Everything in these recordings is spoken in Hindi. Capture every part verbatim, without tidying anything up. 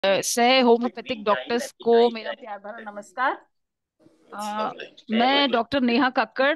सह होम्योपैथिक डॉक्टर्स को मेरा प्यार भरा नमस्कार। अ, मैं doctor Neha Kakkar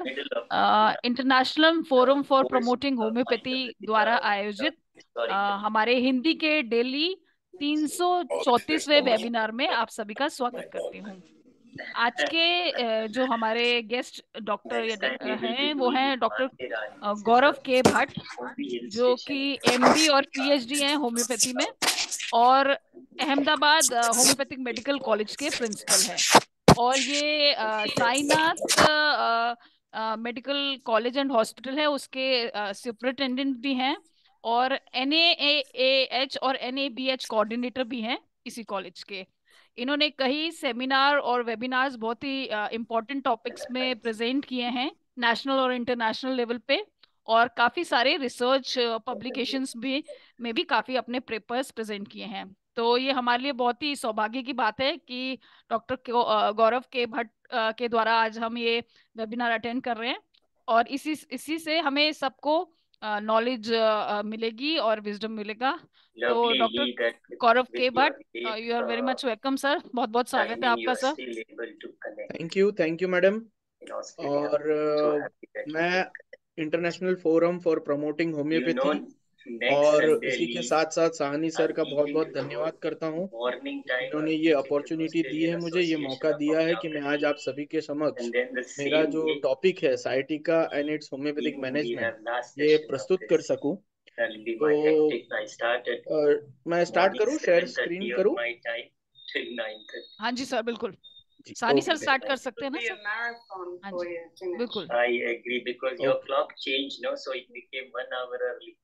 international forum for promoting homoeopathy द्वारा आयोजित अ, हमारे हिंदी के डेली तीन सौ चौंतीसवें वेबिनार में आप सभी का स्वागत करती हूँ। आज के अ, जो हमारे गेस्ट डॉक्टर या डे- हैं वो हैं डॉक्टर गौरव के भट्ट, जो कि एमडी और पीएचडी हैं होम्योपैथी में, और अहमदाबाद अ, होम्योपैथिक मेडिकल कॉलेज के प्रिंसिपल हैं। और ये अ, साईनाथ अ, अ, मेडिकल कॉलेज एंड हॉस्पिटल है, उसके सुपरिटेंडेंट भी हैं, और एन ए एच और N A B H coordinator भी हैं इसी कॉलेज के। इन्होंने कई सेमिनार और वेबिनार्स बहुत ही इम्पोर्टेंट टॉपिक्स में प्रेजेंट किए हैं, नेशनल और इंटरनेशनल लेवल पे। और काफी सारे रिसर्च पब्लिकेशंस भी में भी काफी अपने पेपर्स प्रेजेंट किए हैं। तो ये हमारे लिए बहुत ही सौभाग्य की बात है कि डॉक्टर गौरव के भट्ट अ, के द्वारा आज हम ये वेबिनार अटेंड कर रहे हैं। और इसी इसी से हमें सबको नॉलेज मिलेगी और विजडम मिलेगा। तो Lovely doctor Lee, that Gaurav with के your Bhatt, late you are very uh, much welcome sir, बहुत बहुत स्वागत है timing, you आपका are sir. still able to connect thank you thank you madam. in Australia. और So अ, happy that you मैं can connect. International forum for promoting You know, homoeopathy next और Sunday, इसी के Lee, साथ साथ साहनी सर I'm का बहुत teaching बहुत tomorrow धन्यवाद करता हूँ। morning time. इन्होंने I'm ये teaching in अपॉर्चुनिटी दी है, Australian मुझे ये Association मौका of दिया है कि मैं आज Homeopathy, आप सभी के समक्ष and then the मेरा same जो day, टॉपिक है sciatica and its homoeopathic evening, we management have last ये session of प्रस्तुत कर this. सकूं। That'll be तो my hectic. I started अ, मैं स्टार्ट morning करूं, share seven screen thirty of करूं? my time till nine thirty. हाँ जी सर, बिल्कुल। जी सानी ओके। सर स्टार्ट कर It सकते would हैं ना be a सर? marathon हाँ for जी, you, Dinesh. बिल्कुल। I agree because your okay clock changed, no? So it became one hour early.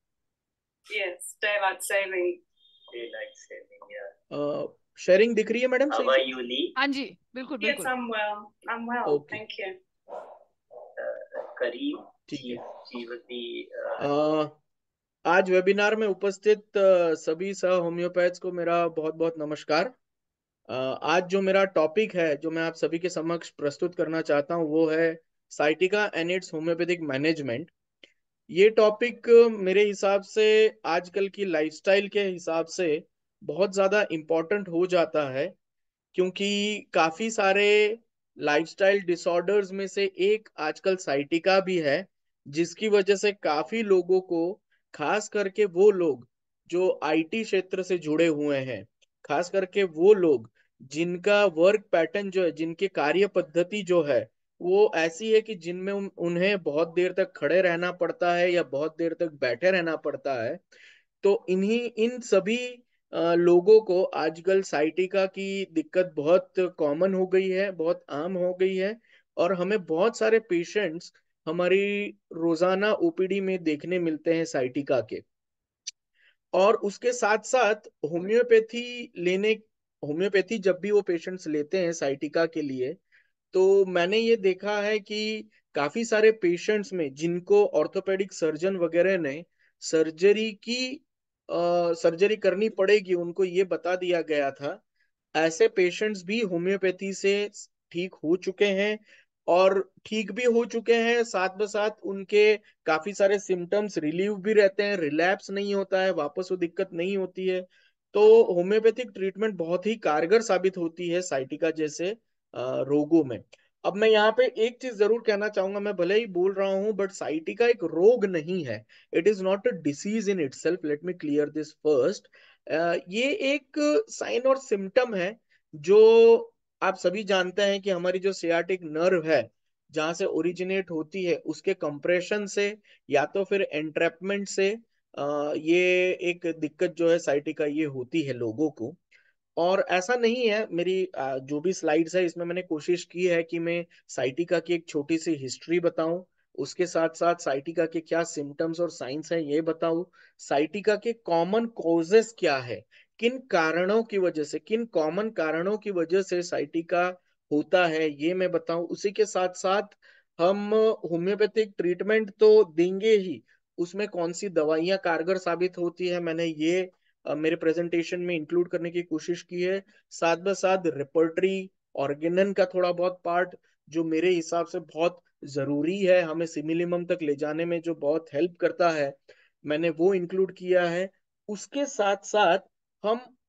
Yes, daylight saving. Daylight saving, yeah. Sharing दिख रही है मैडम How सही are से? you, Lee? हाँ जी, बिल्कुल Yes, बिल्कुल। I'm well. I'm well. Okay Thank you. Uh, Kareem, ठीक she, है। she would be. Uh, अ, आज वेबिनार में उपस्थित अ, सभी सह होम्योपैथ्स को मेरा बहुत बहुत नमस्कार। अ, आज जो मेरा टॉपिक है जो मैं आप सभी के समक्ष प्रस्तुत करना चाहता हूँ वो है sciatica and its homeopathic management. ये टॉपिक मेरे हिसाब से आजकल की लाइफस्टाइल के हिसाब से बहुत ज्यादा इम्पोर्टेंट हो जाता है, क्योंकि काफी सारे लाइफस्टाइल डिसऑर्डर्स में से एक आजकल साइटिका भी है, जिसकी वजह से काफी लोगों को, खास करके वो लोग जो आईटी क्षेत्र से जुड़े हुए हैं, खास करके वो लोग जिनका वर्क पैटर्न जो है, जिनकी कार्य पद्धति जो है वो ऐसी है कि जिनमें उन, उन्हें बहुत देर तक खड़े रहना पड़ता है या बहुत देर तक बैठे रहना पड़ता है। तो इन्हीं इन सभी अ, लोगों को आजकल साइटिका की दिक्कत बहुत कॉमन हो गई है, बहुत आम हो गई है। और हमें बहुत सारे पेशेंट्स हमारी रोजाना ओपीडी में देखने मिलते हैं साइटिका के। और उसके साथ साथ होम्योपैथी लेने होम्योपैथी जब भी वो पेशेंट्स लेते हैं साइटिका के लिए, तो मैंने ये देखा है कि काफी सारे पेशेंट्स में जिनको ऑर्थोपेडिक सर्जन वगैरह ने सर्जरी की सर्जरी करनी पड़ेगी, उनको ये बता दिया गया था, ऐसे पेशेंट्स भी होम्योपैथी से ठीक हो चुके हैं। और ठीक भी हो चुके हैं, साथ में साथ उनके काफी सारे सिम्टम्स रिलीव भी रहते हैं, रिलैप्स नहीं होता है, वापस वो दिक्कत नहीं होती है। तो होम्योपैथिक ट्रीटमेंट बहुत ही कारगर साबित होती है साइटिका जैसे अ, रोगों में। अब मैं यहाँ पे एक चीज जरूर कहना चाहूंगा, मैं भले ही बोल रहा हूँ बट साइटिका एक रोग नहीं है। It is not a disease in itself, let me clear this first. ये एक साइन और सिम्टम है जो आप सभी जानते हैं कि हमारी जो सियाटिक नर्व है, जहां से ओरिजिनेट होती है, उसके कंप्रेशन से या तो फिर एंट्रैपमेंट से अ, ये एक दिक्कत जो है साइटिका ये होती है लोगों को। और ऐसा नहीं है, मेरी अ, जो भी स्लाइड्स है इसमें मैंने कोशिश की है कि मैं साइटिका की एक छोटी सी हिस्ट्री बताऊं, उसके साथ साथ साइटिका के क्या सिम्टम्स और साइंस हैं ये बताऊं, साइटिका के कॉमन कॉजेस क्या है, किन कारणों की वजह से, किन कॉमन कारणों की वजह से साइटिका होता है ये मैं बताऊं। उसी के साथ साथ हम होम्योपैथिक ट्रीटमेंट तो देंगे ही, उसमें कौन सी दवाइयां कारगर साबित होती है मैंने ये अ, मेरे प्रेजेंटेशन में इंक्लूड करने की कोशिश की है। साथ में साथ रेपर्टरी ऑर्गेनन का थोड़ा बहुत पार्ट जो मेरे हिसाब से बहुत जरूरी है, हमें सिमिलिमम तक ले जाने में जो बहुत हेल्प करता है, मैंने वो इंक्लूड किया है। उसके साथ साथ हम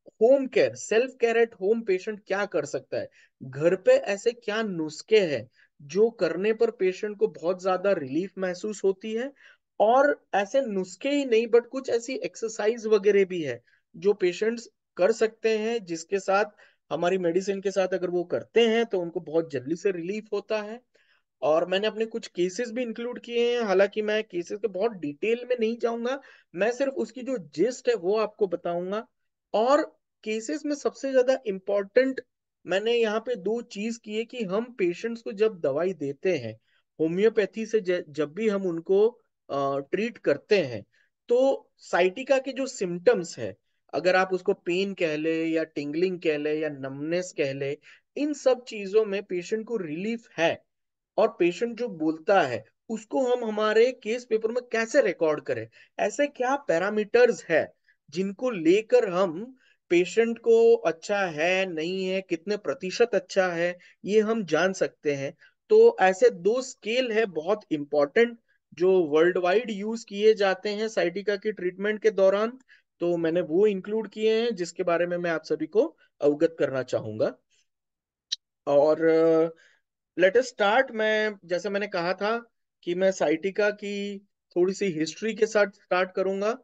home care, self care at home patient क्या कर सकता है, घर पे ऐसे क्या नुस्खे हैं जो करने पर पेशेंट को बहुत ज्यादा रिलीफ महसूस होती है। और ऐसे नुस्खे ही नहीं बट कुछ ऐसी एक्सरसाइज वगैरह भी है जो पेशेंट्स कर सकते हैं, जिसके साथ हमारी मेडिसिन के साथ अगर वो करते हैं तो उनको बहुत जल्दी से रिलीफ होता है। और मैंने अपने कुछ केसेस भी इंक्लूड किए हैं, हालांकि मैं केसेस के बहुत डिटेल में नहीं जाऊंगा, मैं सिर्फ उसकी जो जिस्ट है वो आपको बताऊंगा। और केसेस में सबसे ज्यादा इम्पोर्टेंट मैंने यहाँ पे दो चीज की है कि हम पेशेंट्स को जब दवाई देते हैं होम्योपैथी से, ज- जब भी हम उनको ट्रीट करते हैं, तो साइटिका के जो सिम्टम्स है, अगर आप उसको पेन कह ले या टिंगलिंग कह ले या नमनेस कह ले, इन सब चीजों में पेशेंट को रिलीफ है। और पेशेंट जो बोलता है उसको हम हमारे केस पेपर में कैसे रिकॉर्ड करें, ऐसे क्या पैरामीटर्स है जिनको लेकर हम पेशेंट को अच्छा है नहीं है, कितने प्रतिशत अच्छा है, ये हम जान सकते हैं। तो ऐसे दो स्केल है बहुत इंपॉर्टेंट जो वर्ल्ड वाइड यूज किए जाते हैं साइटिका की ट्रीटमेंट के दौरान। तो मैंने वो इंक्लूड किए हैं जिसके बारे में मैं आप सभी को अवगत करना चाहूंगा। और लेट अस स्टार्ट। मैं जैसे मैंने कहा था कि मैं साइटिका की थोड़ी सी हिस्ट्री के साथ स्टार्ट करूंगा।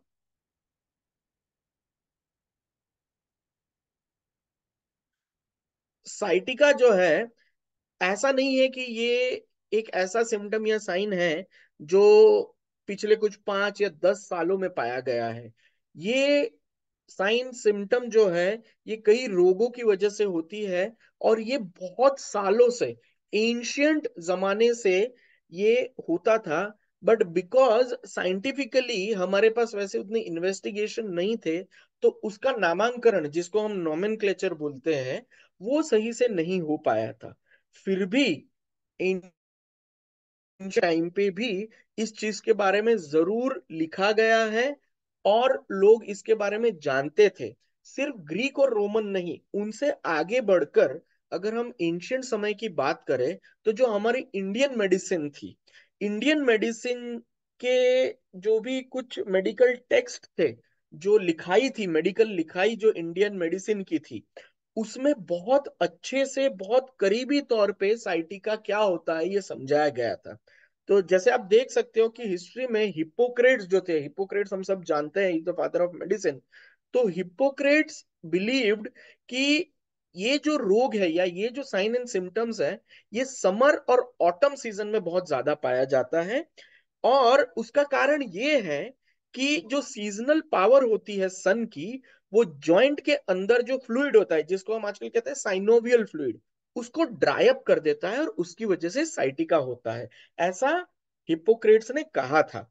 साइटिका जो है, ऐसा नहीं है कि ये एक ऐसा सिम्टम या साइन है जो पिछले कुछ पांच या दस सालों में पाया गया है। ये साइन सिम्टम जो है ये कई रोगों की वजह से होती है, और ये बहुत सालों से, एंशियंट जमाने से ये होता था। बट बिकॉज साइंटिफिकली हमारे पास वैसे उतनी इन्वेस्टिगेशन नहीं थे, तो उसका नामांकन जिसको हम नोमेनक्लेचर बोलते हैं वो सही से नहीं हो पाया था। फिर भी इन टाइम पे भी इस चीज के बारे में जरूर लिखा गया है और लोग इसके बारे में जानते थे। सिर्फ ग्रीक और रोमन नहीं, उनसे आगे बढ़कर अगर हम एंशियंट समय की बात करें, तो जो हमारी इंडियन मेडिसिन थी, इंडियन मेडिसिन के जो भी कुछ मेडिकल टेक्स्ट थे, जो लिखाई थी, मेडिकल लिखाई जो इंडियन मेडिसिन की थी, उसमें बहुत अच्छे से, बहुत करीबी तौर पे साइटिका क्या होता है ये समझाया गया था। तो जैसे आप देख सकते हो कि हिस्ट्री में हिप्पोक्रेट्स जो थे, हिप्पोक्रेट्स हम सब जानते हैं, द फादर ऑफ मेडिसिन। तो हिप्पोक्रेट्स बिलीव्ड कि ये जो रोग है या ये जो साइन एंड सिम्टम्स है, ये समर और ऑटम सीजन में बहुत ज्यादा पाया जाता है। और उसका कारण ये है कि जो सीजनल पावर होती है सन की, वो जॉइंट के अंदर जो फ्लूइड होता है जिसको हम आजकल कहते हैं साइनोवियल फ्लूइड, उसको ड्राई अप कर देता है और उसकी वजह से साइटिका होता है, ऐसा हिप्पोक्रेट्स ने कहा था।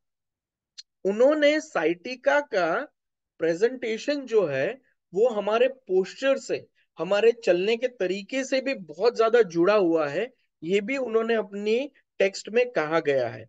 उन्होंने साइटिका का प्रेजेंटेशन जो है वो हमारे पोस्चर से, हमारे चलने के तरीके से भी बहुत ज्यादा जुड़ा हुआ है, ये भी उन्होंने अपनी टेक्स्ट में कहा गया है।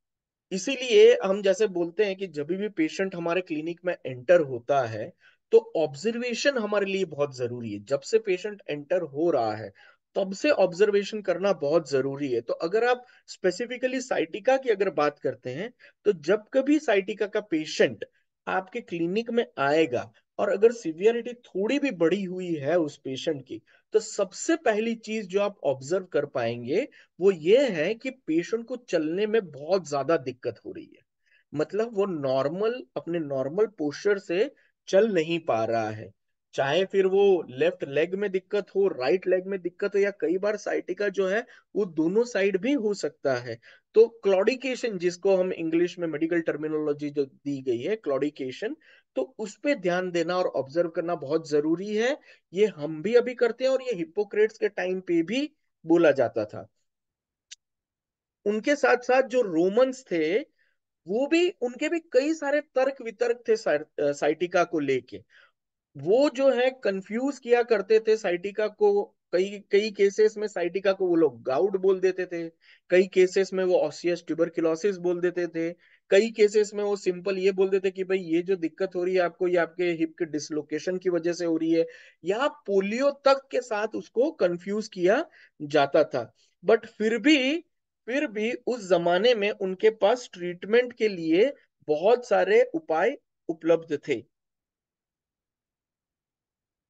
इसीलिए हम जैसे बोलते हैं कि जब भी पेशेंट हमारे क्लिनिक में एंटर होता है तो ऑब्जर्वेशन हमारे लिए बहुत जरूरी है। जब से पेशेंट एंटर हो रहा है तब से ऑब्जर्वेशन करना बहुत जरूरी है। तो अगर आप स्पेसिफिकली साइटिका की अगर बात करते हैं, तो जब कभी साइटिका का पेशेंट आपके क्लिनिक में आएगा और अगर सीवियरिटी थोड़ी भी बढ़ी हुई है उस पेशेंट की, तो सबसे पहली चीज जो आप ऑब्जर्व कर पाएंगे वो ये है कि पेशेंट को चलने में बहुत ज्यादा दिक्कत हो रही है। मतलब वो नॉर्मल, अपने नॉर्मल पोस्चर से चल नहीं पा रहा है। चाहे फिर वो लेफ्ट लेग में दिक्कत हो, राइट लेग में दिक्कत हो, या कई बार साइटिका जो है वो दोनों साइड भी हो सकता है। तो क्लॉडिकेशन, जिसको हम इंग्लिश में मेडिकल टर्मिनोलॉजी जो दी गई है क्लॉडिकेशन, तो उस पे ध्यान देना और ऑब्जर्व करना बहुत जरूरी है। ये हम भी अभी करते हैं और ये हिप्पोक्रेट्स के टाइम पे भी बोला जाता था। उनके साथ साथ जो रोमन्स थे, वो भी, उनके भी कई सारे तर्क वितर्क थे साइ- साइटिका को लेके। वो जो है कंफ्यूज किया करते थे साइटिका को। कई कई केसेस में साइटिका को वो लोग गाउड बोल देते थे, कई केसेस में वो ऑसियस ट्यूबरकुलोसिस बोल देते थे, कई केसेस में वो सिंपल ये बोल देते कि भाई ये जो दिक्कत हो रही है आपको, ये आपके हिप के डिसलोकेशन की वजह से हो रही है, या पोलियो तक के साथ उसको कंफ्यूज किया जाता था। बट फिर भी फिर भी उस जमाने में उनके पास ट्रीटमेंट के लिए बहुत सारे उपाय उपलब्ध थे।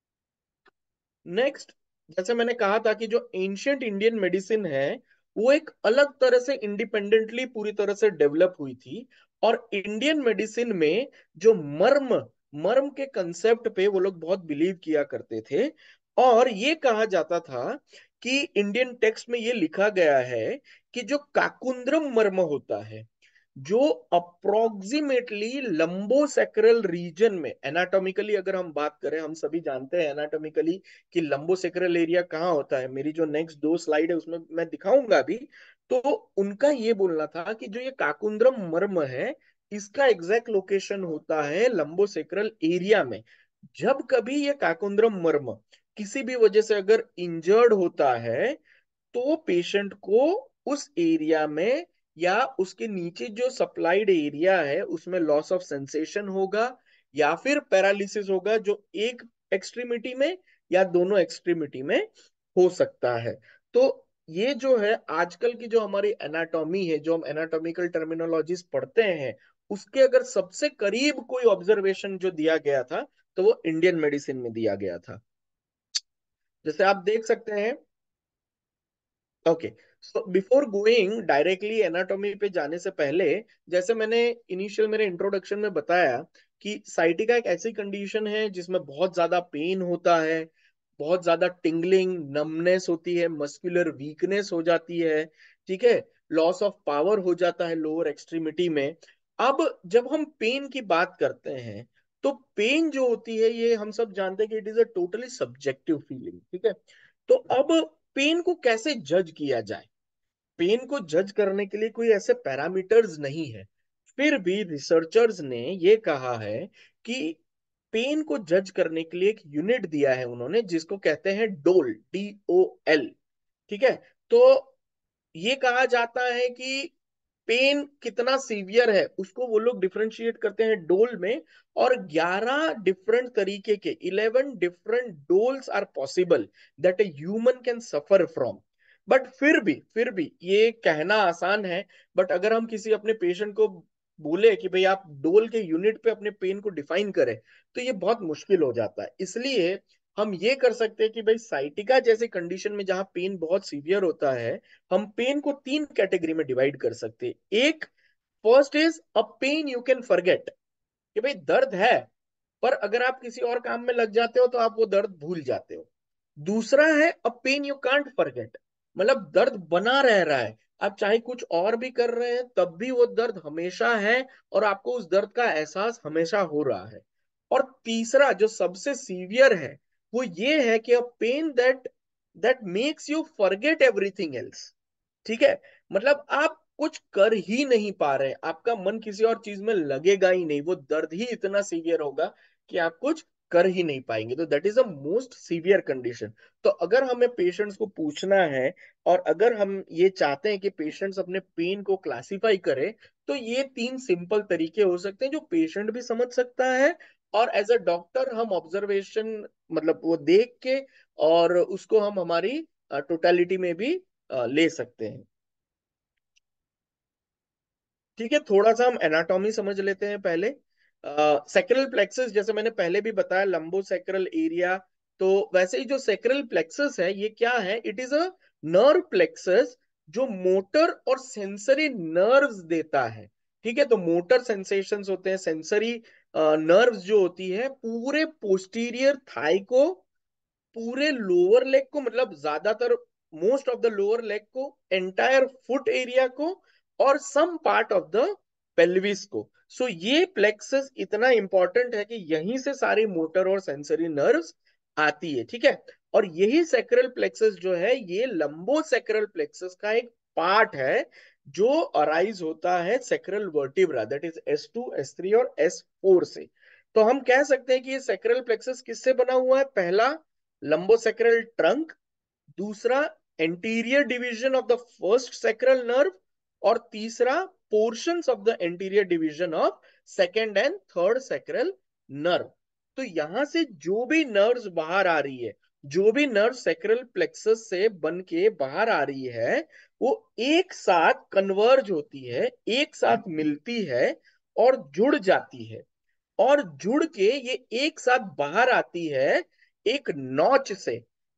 नेक्स्ट, जैसे मैंने कहा था कि जो एंशियंट इंडियन मेडिसिन है वो एक अलग तरह से इंडिपेंडेंटली पूरी तरह से डेवलप हुई थी। और इंडियन मेडिसिन में जो मर्म मर्म के कंसेप्ट पे वो लोग बहुत बिलीव किया करते थे। और ये कहा जाता था कि इंडियन टेक्स्ट में ये लिखा गया है कि जो काकुंद्रम मर्म होता है, जो अप्रोक्सीमेटली लंबोसेक्रल रीजन में, एनाटॉमिकली अगर हम बात करें, हम सभी जानते हैं एनाटॉमिकली कि लंबोसेक्रल एरिया कहाँ होता है। मेरी जो नेक्स्ट दो स्लाइड है उसमें मैं दिखाऊंगा अभी। तो उनका ये बोलना था कि जो ये काकुंद्रम मर्म है इसका एग्जैक्ट लोकेशन होता है लंबोसेक्रल एरिया में। जब कभी ये काकुंद्रम मर्म किसी भी वजह से अगर इंजर्ड होता है तो पेशेंट को उस एरिया में या उसके नीचे जो सप्लाइड एरिया है उसमें लॉस ऑफ सेंसेशन होगा या फिर पैरालिसिस होगा, जो एक एक्सट्रीमिटी में या दोनों एक्सट्रीमिटी में हो सकता है। तो ये जो है आजकल की जो हमारी एनाटॉमी है, जो हम एनाटॉमिकल टर्मिनोलॉजीज पढ़ते हैं, उसके अगर सबसे करीब कोई ऑब्जर्वेशन जो दिया गया था तो वो इंडियन मेडिसिन में दिया गया था। जैसे आप देख सकते हैं। Okay, so before going directly anatomy पे जाने से पहले, जैसे मैंने इनिशियल मेरे इंट्रोडक्शन में बताया कि साइटिका एक ऐसी कंडीशन है जिसमें बहुत ज्यादा पेन होता है, बहुत ज्यादा टिंगलिंग नमनेस होती है, मस्कुलर वीकनेस हो जाती है, ठीक है, लॉस ऑफ पावर हो जाता है लोअर एक्सट्रीमिटी में। अब जब हम पेन की बात करते हैं तो पेन जो होती है ये हम सब जानते हैं कि it is a totally subjective feeling, ठीक है। तो अब पेन को कैसे जज किया जाए? पेन को जज करने के लिए कोई ऐसे पैरामीटर्स नहीं है। फिर भी रिसर्चर्स ने ये कहा है कि पेन को जज करने के लिए एक यूनिट दिया है उन्होंने जिसको कहते हैं डोल, डी ओ एल, ठीक है। तो ये कहा जाता है कि पेन कितना सीवियर है उसको वो लोग डिफरेंशिएट करते हैं डोल में। और ग्यारह डिफरेंट तरीके के, eleven different dolours are possible that a human can suffer from. But फिर भी फिर भी ये कहना आसान है, बट अगर हम किसी अपने पेशेंट को बोले कि भाई आप डोल के यूनिट पे अपने पेन को डिफाइन करें तो ये बहुत मुश्किल हो जाता है। इसलिए हम ये कर सकते हैं कि भाई साइटिका जैसे कंडीशन में जहां पेन बहुत सीवियर होता है, हम पेन को तीन कैटेगरी में डिवाइड कर सकते हैं। एक, first is a pain you can forget, कि भाई दर्द है पर अगर आप किसी और काम में लग जाते हो तो आप वो दर्द भूल जाते हो। दूसरा है a pain you can't forget, मतलब दर्द बना रह रहा है, आप चाहे कुछ और भी कर रहे हैं तब भी वो दर्द हमेशा है और आपको उस दर्द का एहसास हमेशा हो रहा है। और तीसरा जो सबसे सीवियर है वो ये है कि a pain that that makes you forget everything else, ठीक है। मतलब आप कुछ कर ही नहीं पा रहे, आपका मन किसी और चीज में लगेगा ही नहीं, वो दर्द ही इतना सीवियर होगा कि आप कुछ कर ही नहीं पाएंगे। तो that is a most severe condition. तो अगर हमें पेशेंट्स को पूछना है और अगर हम ये चाहते हैं कि पेशेंट्स अपने पेन को क्लासिफाई करें तो ये तीन सिंपल तरीके हो सकते हैं जो पेशेंट भी समझ सकता है और एज अ डॉक्टर हम ऑब्जर्वेशन, मतलब वो देख के और उसको हम हमारी टोटालिटी में भी अ, ले सकते हैं। ठीक है, थोड़ा सा हम एनाटॉमी समझ लेते हैं पहले। सेक्रल प्लेक्सस, जैसे मैंने पहले भी बताया, लंबो सेक्रल एरिया। तो वैसे ही जो सेक्रल प्लेक्सस है ये क्या है? It is a nerve plexus जो मोटर और सेंसरी नर्व्स देता है, ठीक है। तो मोटर सेंसेशंस होते हैं, सेंसरी नर्व्स जो होती है पूरे पोस्टीरियर थाई को, पूरे लोअर लेग को, मतलब ज्यादातर most of the lower leg को, एंटायर फुट एरिया को और some part of the pelvis को। सो so, ये प्लेक्सस इतना इंपॉर्टेंट है कि यहीं से सारी मोटर और सेंसरी नर्व्स आती है, ठीक है। और यही सेक्रल प्लेक्सस जो है ये लंबो सेक्रल प्लेक्सस का एक पार्ट है जो अराइज होता है sacral vertebra, that is S two S three और एस फोर से। तो हम कह सकते हैं कि ये सेक्रल प्लेक्सस किससे बना हुआ है? पहला, लंबोसेक्रल ट्रंक, दूसरा anterior division of the first sacral nerve और तीसरा portions of the anterior division of second and third sacral nerve. तो यहां से जो भी नर्व्स बाहर आ रही है, जो भी नर्व सेक्रल प्लेक्सस से बन के बाहर आ रही है वो एक साथ कन्वर्ज होती है, एक साथ मिलती है और जुड़ जाती है। और जुड़ के ये एक साथ बाहर आती है एक नॉच से,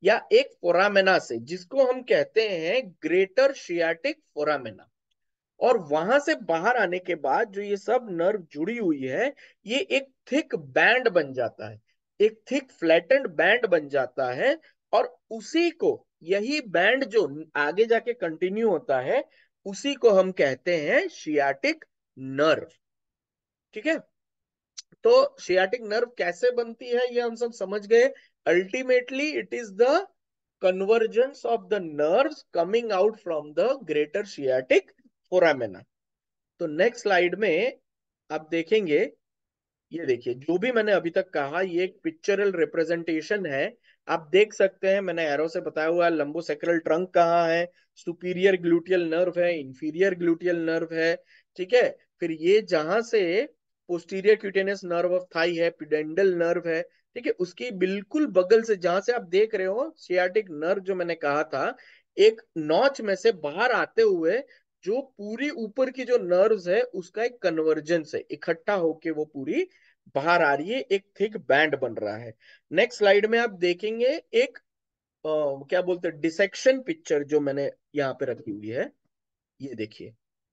या एक फोरामेना से, जिसको हम कहते हैं ग्रेटर शियाटिक फोरामेना। और वहां से बाहर आने के बाद जो ये सब नर्व जुड़ी हुई है, ये एक थिक बैंड बन जाता है, एक थिक फ्लैटेंड बैंड बन जाता है। और उसी को, यही बैंड जो आगे जाके कंटिन्यू होता है, उसी को हम कहते हैं शियाटिक नर्व। ठीक है, तो शियाटिक नर्व कैसे बनती है ये हम सब समझ गए। Ultimately it is the convergence of the nerves coming out from the greater sciatic foramina. तो नेक्स्ट स्लाइड में आप देखेंगे, ये देखिए जो भी मैंने अभी तक कहा ये एक पिक्चरल रिप्रेजेंटेशन है। आप देख सकते हैं मैंने एरो से बताया हुआ है लंबोसेक्रल ट्रंक कहाँ है, सुपीरियर ग्लूटियल नर्व है, इंफीरियर ग्लूटियल नर्व है। ठीक है, फिर ये जहां से posterior cutaneous nerve of thigh है, पिडेंडल नर्व है। ठीक है, उसकी बिल्कुल बगल से जहां से आप देख रहे हो सियाटिक नर्व जो मैंने कहा था, एक नॉच में से बाहर आते हुए जो पूरी ऊपर की जो नर्व्स है उसका एक कन्वर्जेंस है, इकट्ठा होके वो पूरी बाहर आ रही है, एक थिक बैंड बन रहा है। नेक्स्ट स्लाइड में आप देखेंगे एक आ, क्या बोलते हैं डिसेक्शन पिक्चर जो मैंने यहाँ पे रखी हुई है, ये देखिए।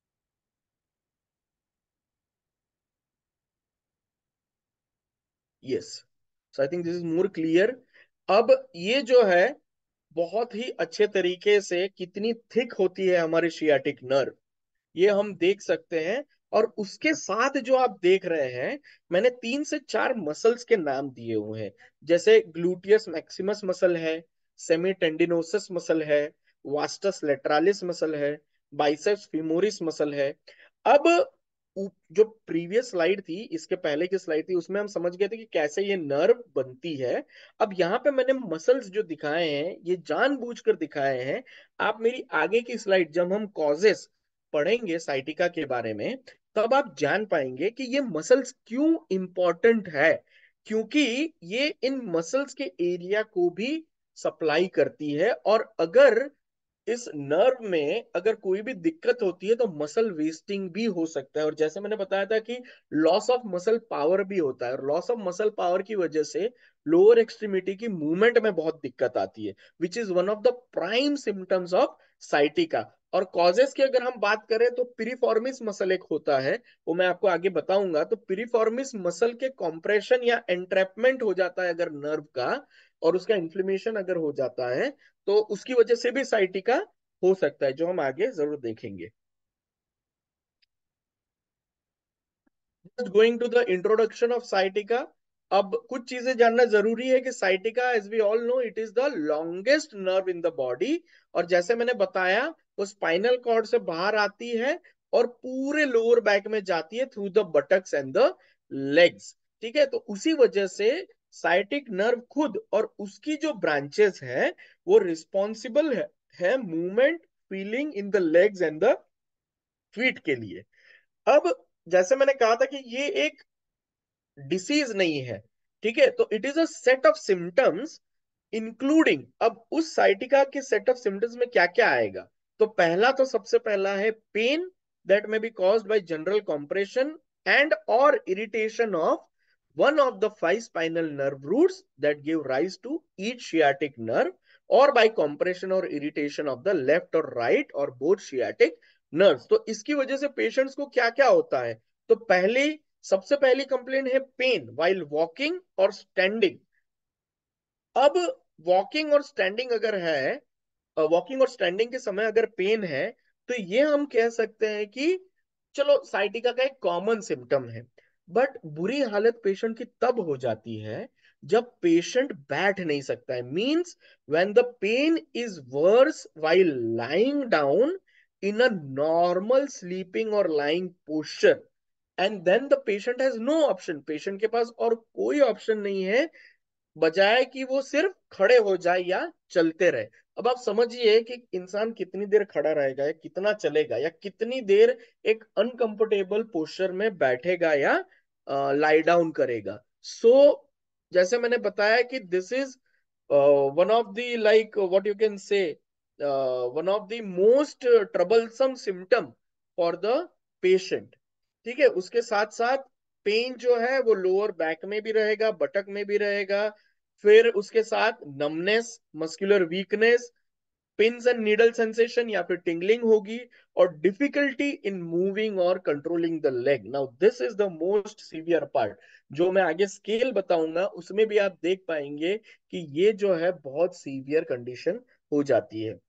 Yes, so I think this is more clear. अब ये जो है बहुत ही अच्छे तरीके से कितनी थिक होती है हमारी शियाटिक नर्व, ये हम देख सकते हैं। और उसके साथ जो आप देख रहे हैं, मैंने तीन से चार मसल्स के नाम दिए हुए हैं, जैसे ग्लूटियस मैक्सिमस मसल है, सेमी टेंडिनोसस मसल है, वास्टस लेटरालिस मसल है, बाइसेप्स फीमोरिस मसल है। अब उ- जो प्रीवियस स्लाइड थी, इसके पहले की स्लाइड थी, उसमें हम समझ गए थे कि कैसे ये नर्व बनती है। अब यहाँ पे मैंने मसल्स जो दिखाए हैं ये जानबूझकर दिखाए हैं। आप मेरी आगे की स्लाइड जब हम कॉजेस पढ़ेंगे साइटिका के बारे में, तब आप जान पाएंगे कि ये मसल्स क्यों इंपॉर्टेंट है। क्योंकि ये इन मसल्स के एरिया को भी सप्लाई करती है, और अगर इस नर्व में अगर कोई भी दिक्कत होती है तो मसल वेस्टिंग भी हो सकता है। और जैसे मैंने बताया था कि लॉस ऑफ मसल पावर भी होता है, और लॉस ऑफ मसल पावर की वजह से लोअर एक्सट्रीमिटी की मूवमेंट में बहुत दिक्कत आती है, which is one of the prime symptoms of sciatica. और कॉजेस की अगर हम बात करें तो पिरिफॉर्मिस मसल एक होता है, वो मैं आपको आगे बताऊंगा। तो पिरिफॉर्मिस मसल के कॉम्प्रेशन या एंट्रैपमेंट हो जाता है अगर नर्व का, और उसका इन्फ्लेमेशन अगर हो जाता है, तो उसकी वजह से भी साइटिका हो सकता है, जो हम आगे जरूर देखेंगे। Going to the introduction of sciatica. अब कुछ चीजें जानना जरूरी है कि sciatica, as we all know, it is the longest nerve in the body. और जैसे मैंने बताया वो स्पाइनल कॉर्ड से बाहर आती है और पूरे लोअर बैक में जाती है through the buttocks and the legs. ठीक है, तो उसी वजह से साइटिक नर्व खुद और उसकी जो ब्रांचेस है वो रिस्पॉन्सिबल है, है movement feeling in the legs and the feet के लिए। अब जैसे मैंने कहा था कि ये एक डिसीज नहीं है। ठीक है, तो it is a set of symptoms including, अब उस साइटिका के सेट ऑफ सिम्टम्स में क्या क्या आएगा। तो पहला, तो सबसे पहला है pain that may be caused by general compression and or irritation of one of the five spinal nerve roots that give rise to each sciatic nerve, or by compression or irritation of the left or right or both sciatic nerves। तो इसकी वजह से पेशेंट्स को क्या क्या होता है। तो पहली, सबसे पहली कंप्लेंट है पेन while वॉकिंग और स्टैंडिंग। अब वॉकिंग और स्टैंडिंग अगर है, वॉकिंग और स्टैंडिंग के समय अगर पेन है, तो ये हम कह सकते हैं कि चलो साइटिका का एक कॉमन सिम्टम है। बट बुरी हालत पेशेंट की तब हो जाती है जब पेशेंट बैठ नहीं सकता है, means when the pain is worse while lying down in a normal sleeping और lying posture, and then the patient has no option, patient के पास और कोई ऑप्शन नहीं है बजाय कि वो सिर्फ खड़े हो जाए या चलते रहे। अब आप समझिए कि इंसान कितनी देर खड़ा रहेगा या कितना चलेगा या कितनी देर एक अनकंफर्टेबल पोस्चर में बैठेगा या लाई डाउन करेगा। सो so, जैसे मैंने बताया कि this is one of the like what you can say one of the most troublesome symptom for the patient. ठीक है, उसके साथ साथ पेन जो है वो लोअर बैक में भी रहेगा, बटक में भी रहेगा, फिर उसके साथ numbness, muscular weakness, pins and needle sensation या फिर टिंगलिंग होगी, और डिफिकल्टी इन मूविंग और controlling the leg. Now this is the most severe part. जो मैं आगे स्केल बताऊंगा उसमें भी आप देख पाएंगे कि ये जो है बहुत सीवियर कंडीशन हो जाती है।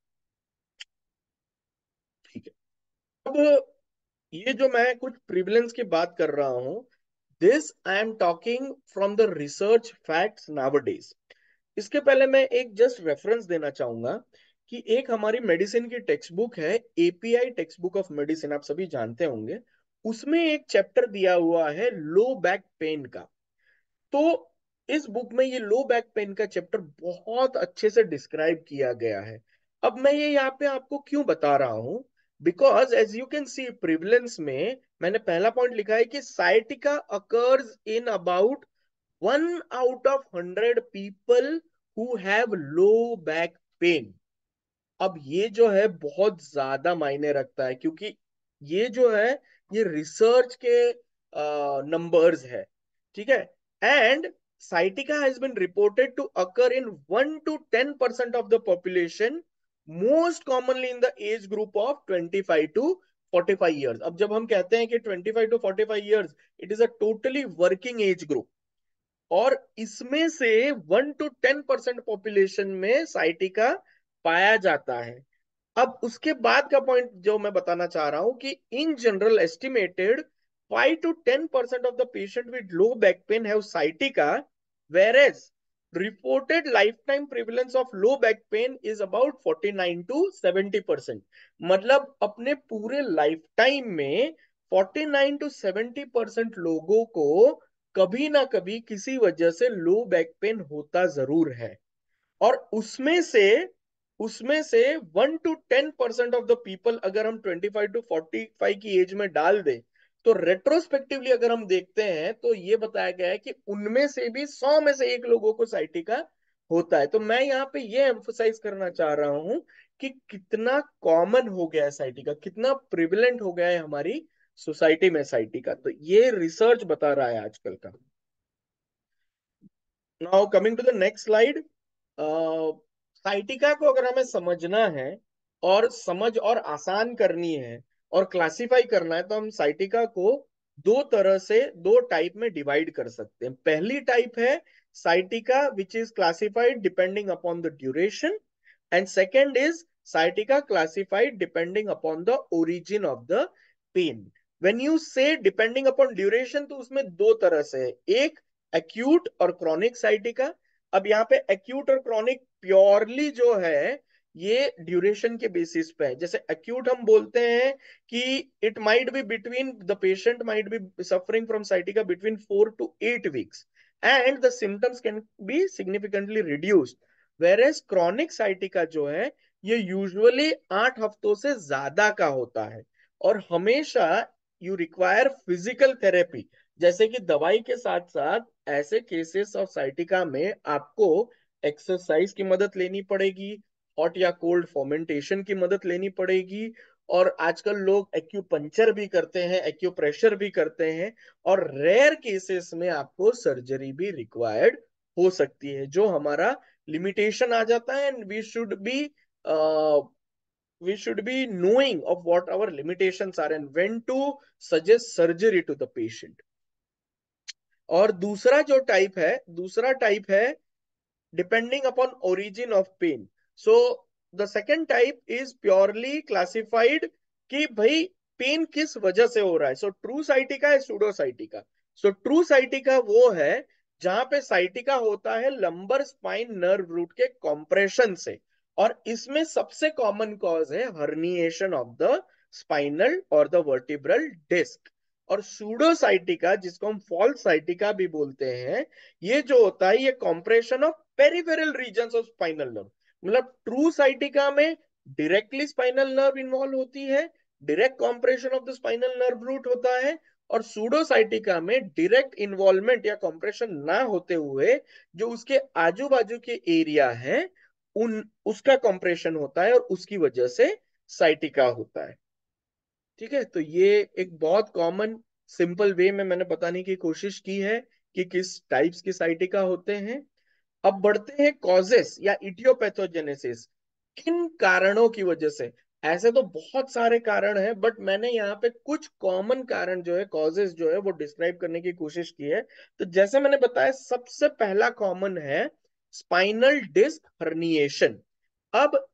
ठीक है, अब ये जो मैं कुछ प्रिविलेंस की बात कर रहा हूं, this I am talking from the research facts nowadays. इसके पहले मैं एक जस्ट रेफरेंस देना चाहूंगा कि एक हमारी मेडिसिन की टेक्स्ट बुक है, API textbook of medicine, आप सभी जानते होंगे। उसमें एक चैप्टर दिया हुआ है लो बैक पेन का। तो इस बुक में ये लो बैक पेन का चैप्टर बहुत अच्छे से डिस्क्राइब किया गया है। अब मैं ये यहाँ पे आपको क्यों बता रहा हूं, because as you can see prevalence में मैंने पहला पॉइंट लिखा है कि sciatica occurs in about one out of hundred people who have low back pain. अब ये जो है बहुत ज्यादा मायने रखता है, क्योंकि ये जो है ये रिसर्च के नंबर्स है। ठीक है, and sciatica has been reported to occur in one to ten percent of the population, most commonly in the age group of twenty five to forty five years. अब जब हम कहते हैं कि twenty five to forty five years, it is a totally working age group, और इसमें से one to ten percent population में साइटिका पाया जाता है। अब उसके बाद का पॉइंट जो मैं बताना चाह रहा हूं कि in general estimated five to ten percent of the patient with low back pain have sciatica, whereas reported lifetime prevalence of low back pain is about forty nine to seventy percent. मतलब अपने पूरे लाइफ टाइम में forty nine to seventy percent लोगों को कभी ना कभी किसी वजह से लो बैक पेन होता जरूर है। और उसमें से उसमें से one to ten percent of the people अगर हम twenty five to forty five की एज में डाल दें, तो रेट्रोस्पेक्टिवली अगर हम देखते हैं तो ये बताया गया है कि उनमें से भी सौ में से एक लोगों को साइटिका होता है। तो मैं यहाँ पे ये एम्फोसाइज करना चाह रहा हूं कि कितना कॉमन हो गया है साइटिका, कितना प्रिविलेंट हो गया है हमारी सोसाइटी में साइटिका। तो ये रिसर्च बता रहा है आजकल का। Now coming to the next slide. Sciatica को अगर हमें समझना है और समझ और आसान करनी है और क्लासिफाई करना है, तो हम साइटिका को दो तरह से, दो टाइप में डिवाइड कर सकते हैं। पहली टाइप है sciatica which is classified depending upon the duration, and second is sciatica classified depending upon the origin of the pain. When you say depending upon duration, तो उसमें दो तरह से है, एक एक्यूट और क्रॉनिक साइटिका। अब यहाँ पे एक्यूट और क्रॉनिक प्योरली जो है ये ड्यूरेशन के बेसिस पे है। जैसे एक्यूट हम बोलते हैं कि it might be between the patient might be suffering from sciatica between four to eight weeks and the symptoms can be significantly reduced. Whereas chronic sciatica जो है ये यूजुअली आठ हफ्तों से ज्यादा का होता है, और हमेशा यू रिक्वायर फिजिकल थेरेपी। जैसे कि दवाई के साथ साथ ऐसे केसेस ऑफ साइटिका में आपको एक्सरसाइज की मदद लेनी पड़ेगी, हॉट या कोल्ड फॉर्मेंटेशन की मदद लेनी पड़ेगी, और आजकल लोग एक्यूपंक्चर भी करते हैं, एक्यूप्रेशर भी करते हैं, और रेयर केसेस में आपको सर्जरी भी रिक्वायर्ड हो सकती है, जो हमारा लिमिटेशन आ जाता है। And we should be we should be knowing of what our limitations are and when to suggest surgery to the patient. और दूसरा जो टाइप है, दूसरा टाइप है depending upon origin of pain. So the second type is purely classified कि भाई पेन किस वजह से हो रहा है। सो ट्रू साइटिका है, pseudo sciatica. So true sciatica वो है जहां पे साइटिका होता है लंबर स्पाइन नर्व रूट के कॉम्प्रेशन से, और इसमें सबसे कॉमन कॉज है herniation of the spinal or the vertebral disc. और सूडो साइटिका, जिसको हम फॉल्स साइटिका भी बोलते हैं, ये जो होता है ये compression of peripheral regions of spinal nerve. मतलब ट्रू साइटिका में डायरेक्टली स्पाइनल नर्व इन्वॉल्व होती है, direct compression of the spinal nerve root होता है, और सूडो साइटिका में डायरेक्ट इन्वॉल्वमेंट या कॉम्प्रेशन ना होते हुए जो उसके आजू बाजू के एरिया है उन उसका कॉम्प्रेशन होता है, और उसकी वजह से साइटिका होता है। ठीक है, तो ये एक बहुत कॉमन सिंपल वे में मैंने बताने की कोशिश की है कि किस टाइप्स की साइटिका होते हैं। अब बढ़ते हैं कॉजेस या इटियोपैथोजेनेसिस। किन कारणों की वजह से? ऐसे तो बहुत सारे कारण हैं, बट मैंने यहाँ पे कुछ कॉमन कारण जो है, कॉजेस जो है, वो डिस्क्राइब करने की कोशिश की है। तो जैसे मैंने बताया, सबसे पहला कॉमन है स्पाइनल डिस्क हर्निएशन। अब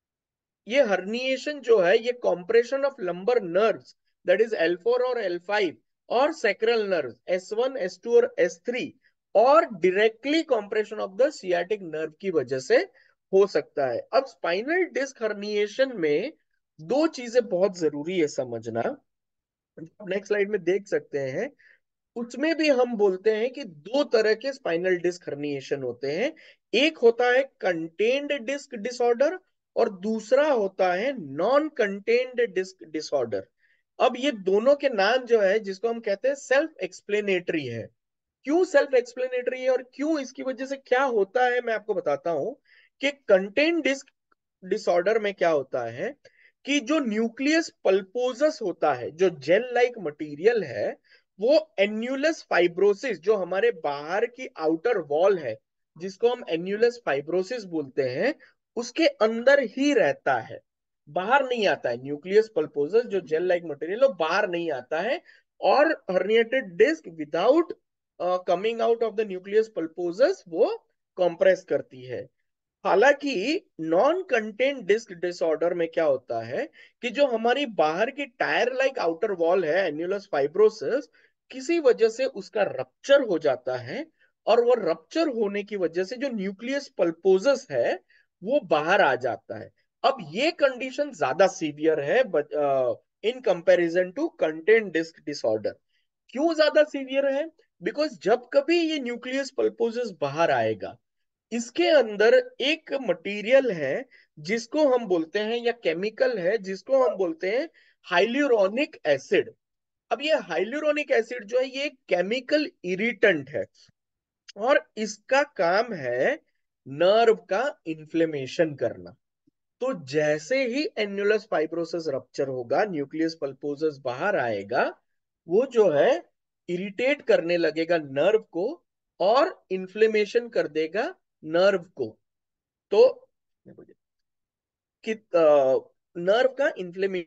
ये हर्निएशन जो है, ये compression of lumbar nerves, that is L four और एल फाइव, और sacral nerves S one S two और एस थ्री, और directly compression of the sciatic nerve की वजह से हो सकता है। अब स्पाइनल डिस्क हर्निएशन में दो चीजें बहुत जरूरी है समझना, नेक्स्ट स्लाइड में देख सकते हैं। उसमें भी हम बोलते हैं कि दो तरह के स्पाइनल डिस्क हर्निएशन होते हैं। एक होता है कंटेन्ड डिस्क डिसऑर्डर, और दूसरा होता है नॉन कंटेन्ड डिस्क डिसऑर्डर। अब ये दोनों के नाम जो है, जिसको हम कहते हैं सेल्फ एक्सप्लेनेटरी है। क्यों सेल्फ एक्सप्लेनेटरी है और क्यों इसकी वजह से क्या होता है, मैं आपको बताता हूं कि कंटेन्ड डिस्क डिसऑर्डर में क्या होता है कि जो न्यूक्लियस पल्पोजस होता है, जो जेल लाइक मटेरियल है, वो एन्युलस फाइब्रोसिस, जो हमारे बाहर की आउटर वॉल है, जिसको हम एन्युलस फाइब्रोसिस बोलते हैं, उसके अंदर ही रहता है, बाहर नहीं आता है। न्यूक्लियस पल्पोजस जो जेल लाइक मटेरियल, वो बाहर नहीं आता है। और herniated disc without coming out of the nucleus pulposus वो कंप्रेस करती है। हालांकि नॉन कंटेंट डिस्क डिसऑर्डर में क्या होता है कि जो हमारी बाहर की टायर लाइक आउटर वॉल है, एन्युलस फाइब्रोसिस, किसी वजह से उसका रप्चर हो जाता है, और वो रप्चर होने की वजह से जो न्यूक्लियस पल्पोजस है, वो बाहर आ जाता है। अब ये कंडीशन ज्यादा सीवियर है in comparison to content disk disorder. क्यों ज्यादा सीवियर है? बिकॉज जब कभी ये न्यूक्लियस पल्पोजस बाहर आएगा, इसके अंदर एक मटेरियल है जिसको हम बोलते हैं, या केमिकल है जिसको हम बोलते हैं हाइल्यूरोनिक एसिड। अब ये हाइल्यूरोनिक एसिड जो है, ये एक केमिकल इरिटेंट है, और इसका काम है नर्व का इन्फ्लेमेशन करना। तो जैसे ही एन्युलस फाइब्रोसिस रप्चर होगा, न्यूक्लियस पल्पोसस बाहर आएगा, वो जो है इरिटेट करने लगेगा नर्व को, और इन्फ्लेमेशन कर देगा नर्व को। तो कि नर्व का इन्फ्लेमेशन,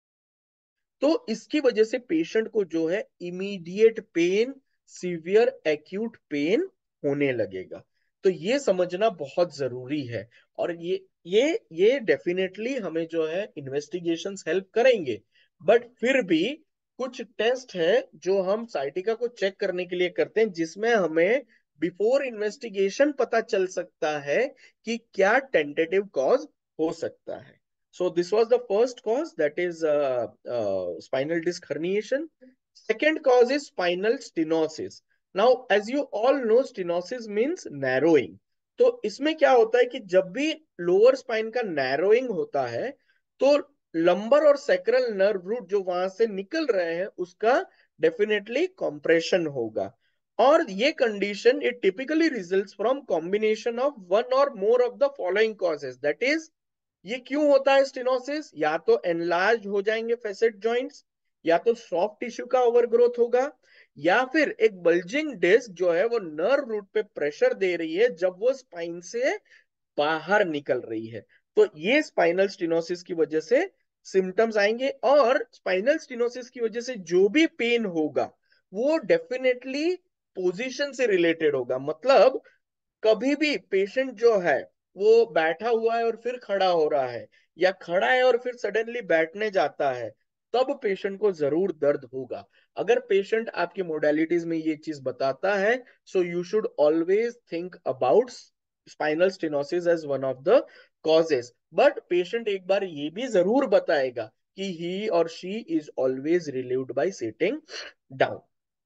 तो इसकी वजह से पेशेंट को जो है immediate pain, severe acute pain होने लगेगा। तो ये समझना बहुत जरूरी है। और ये ये ये डेफिनेटली हमें जो है इन्वेस्टिगेशंस हेल्प करेंगे, बट फिर भी कुछ टेस्ट है जो हम साइटिका को चेक करने के लिए करते हैं, जिसमें हमें बिफोर इन्वेस्टिगेशन पता चल सकता है कि क्या टेंटेटिव कॉज हो सकता है। So this was the first cause, that is uh, uh, spinal disc herniation. Second cause is spinal stenosis. Now, as you all know, stenosis means narrowing. तो इसमें क्या होता है कि जब भी लोअर स्पाइन का नैरोइंग होता है, तो लंबर और सैक्रल नर्व रूट जो वहां से निकल रहे हैं, उसका डेफिनेटली कॉम्प्रेशन होगा। और ये condition it typically results from combination of one or more of the following causes. That is, ये क्यों होता है स्टेनोसिस? या तो एनलार्ज हो जाएंगे फेसेट जॉइंट्स, या तो सॉफ्ट टिश्यू का ओवरग्रोथ होगा, या फिर एक बल्जिंग डिस्क जो है वो नर्व रूट पे प्रेशर दे रही है जब वो स्पाइन से बाहर निकल रही है। तो ये स्पाइनल स्टेनोसिस की वजह से सिम्टम्स आएंगे, और स्पाइनल स्टेनोसिस की वजह से जो भी पेन होगा, वो डेफिनेटली पोजीशन से रिलेटेड होगा। मतलब कभी भी पेशेंट जो है वो बैठा हुआ है और फिर खड़ा हो रहा है, या खड़ा है और फिर सडनली बैठने जाता है, तब पेशेंट को जरूर दर्द होगा। अगर पेशेंट आपकी मोडालिटीज में ये चीज बताता है, so you should always think about spinal stenosis as one of the causes. But patient एक बार ये भी जरूर बताएगा कि ही और she is always relieved by sitting down.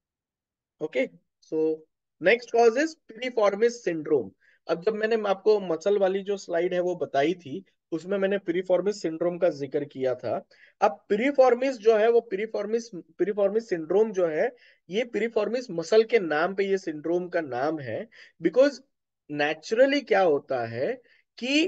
Okay, so next cause is piriformis syndrome. अब जब मैंने आपको मसल वाली जो स्लाइड है वो बताई थी, उसमें मैंने पिरिफॉर्मिस सिंड्रोम का जिक्र किया था। अब पिरिफॉर्मिस जो है, वो पिरिफॉर्मिस पिरिफॉर्मिस सिंड्रोम जो है, ये पिरिफॉर्मिस मसल के नाम पे ये सिंड्रोम का नाम है। बिकॉज नेचुरली क्या होता है कि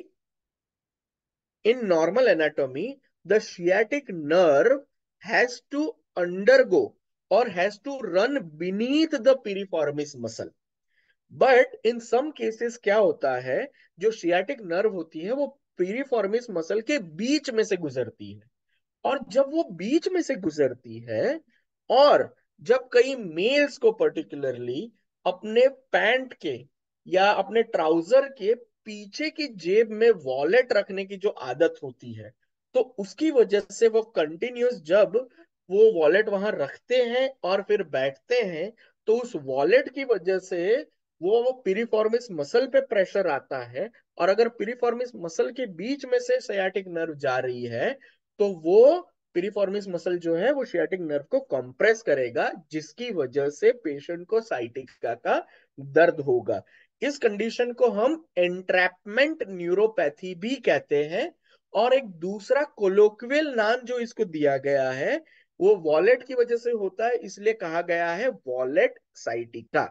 in normal anatomy, the sciatic nerve has to undergo or has to run beneath the piriformis muscle. But in some cases क्या होता है, जो सियाटिक नर्व होती है वो पीरिफॉर्मिस मसल के बीच में से गुजरती है, और जब वो बीच में से गुजरती है, और जब कई मेल्स को पर्टिकुलरली अपने पैंट के या अपने ट्राउजर के पीछे की जेब में वॉलेट रखने की जो आदत होती है, तो उसकी वजह से वो कंटिन्यूस जब वो वॉलेट वहां रखते हैं और फिर बैठते हैं, तो उस वॉलेट की वजह से वो वो पिरिफॉर्मिस मसल पे प्रेशर आता है, और अगर पिरिफॉर्मिस मसल के बीच में से सयाटिक नर्व जा रही है, तो वो पिरिफॉर्मिस मसल जो है वो सियाटिक नर्व को कंप्रेस करेगा, जिसकी वजह से पेशेंट को साइटिका का दर्द होगा। इस कंडीशन को हम एंट्रैपमेंट न्यूरोपैथी भी कहते हैं, और एक दूसरा कोलोक्वियल नाम जो इसको दिया गया है वो वॉलेट की वजह से होता है, इसलिए कहा गया है वॉलेट साइटिका।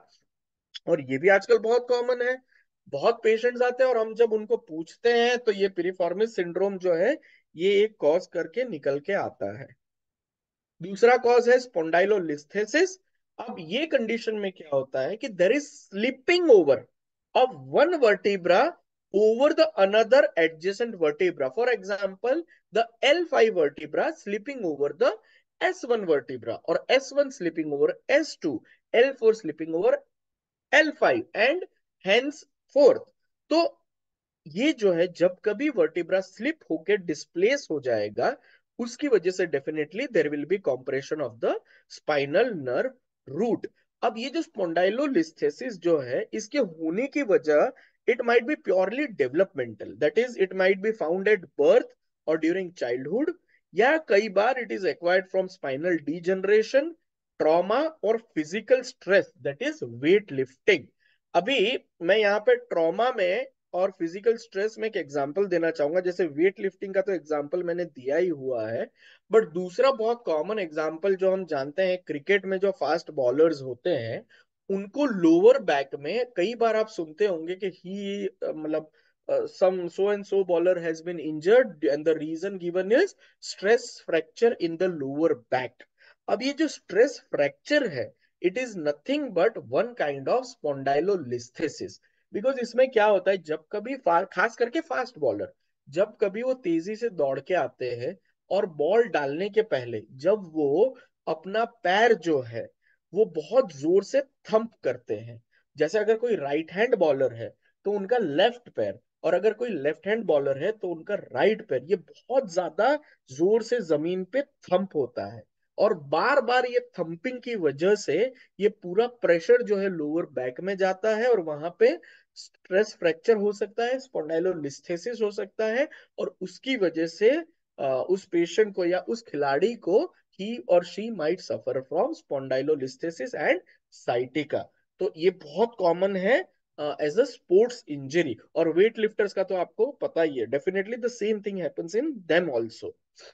और ये भी आजकल बहुत कॉमन है, बहुत पेशेंट्स आते हैं और हम जब उनको पूछते हैं तो ये पिरिफॉर्मिस सिंड्रोम जो है ये एक कॉज करके निकल के आता है। दूसरा कॉज है स्पॉन्डाइलोलिस्थेसिस। अब ये कंडीशन में क्या होता है कि there is slipping over of one vertebra over the another adjacent vertebra. For example, the L five vertebra slipping over the S one vertebra, or S one slipping over S two, L four slipping over L five and hence forth. तो ये जो है जब कभी वर्टिब्रा स्लिप होके डिस्प्लेस हो जाएगा, उसकी वजह से definitely there will be compression of the spinal nerve root. अब ये जो स्पॉन्डाइलोलिस्थेसिस जो है इसके होने की वजह, it might be purely developmental, that is it might be found at birth और ड्यूरिंग चाइल्डहुड, या कई बार it is acquired from spinal degeneration, trauma और physical stress, that is weight lifting. अभी मैं यहाँ पे ट्रॉमा में और फिजिकल स्ट्रेस में एक एग्जांपल देना चाहूंगा। जैसे वेट लिफ्टिंग का तो एग्जांपल मैंने दिया ही हुआ है, बट दूसरा बहुत कॉमन एग्जांपल जो हम जानते हैं, क्रिकेट में जो फास्ट बॉलर्स होते हैं उनको लोअर बैक में कई बार आप सुनते होंगे कि ही मतलब some so and so bowler has been injured and the reason given is stress fracture in the lower back. अब ये जो स्ट्रेस फ्रैक्चर है, it is nothing but one kind of spondylolisthesis. Because इसमें क्या होता है, जब कभी खास करके फास्ट बॉलर जब कभी वो तेजी से दौड़ के आते हैं और बॉल डालने के पहले जब वो अपना पैर जो है वो बहुत जोर से थंप करते हैं, जैसे अगर कोई राइट हैंड बॉलर है तो उनका लेफ्ट पैर, और अगर कोई लेफ्ट हैंड बॉलर है तो उनका राइट पैर, ये बहुत ज्यादा जोर से जमीन पे थंप होता है, और बार बार ये थंपिंग की वजह से ये पूरा प्रेशर जो है लोअर बैक में जाता है, और वहां पे स्ट्रेस फ्रैक्चर हो सकता है, स्पॉन्डाइलोलिस्थेसिस हो सकता है, और उसकी वजह से आ, उस पेशेंट को या उस खिलाड़ी को ही और she might suffer from spondylolisthesis and sciatica. तो ये बहुत कॉमन है एज अ स्पोर्ट्स इंजरी, और वेट लिफ्टर्स का तो आपको पता ही है, definitely the same thing happens in them also.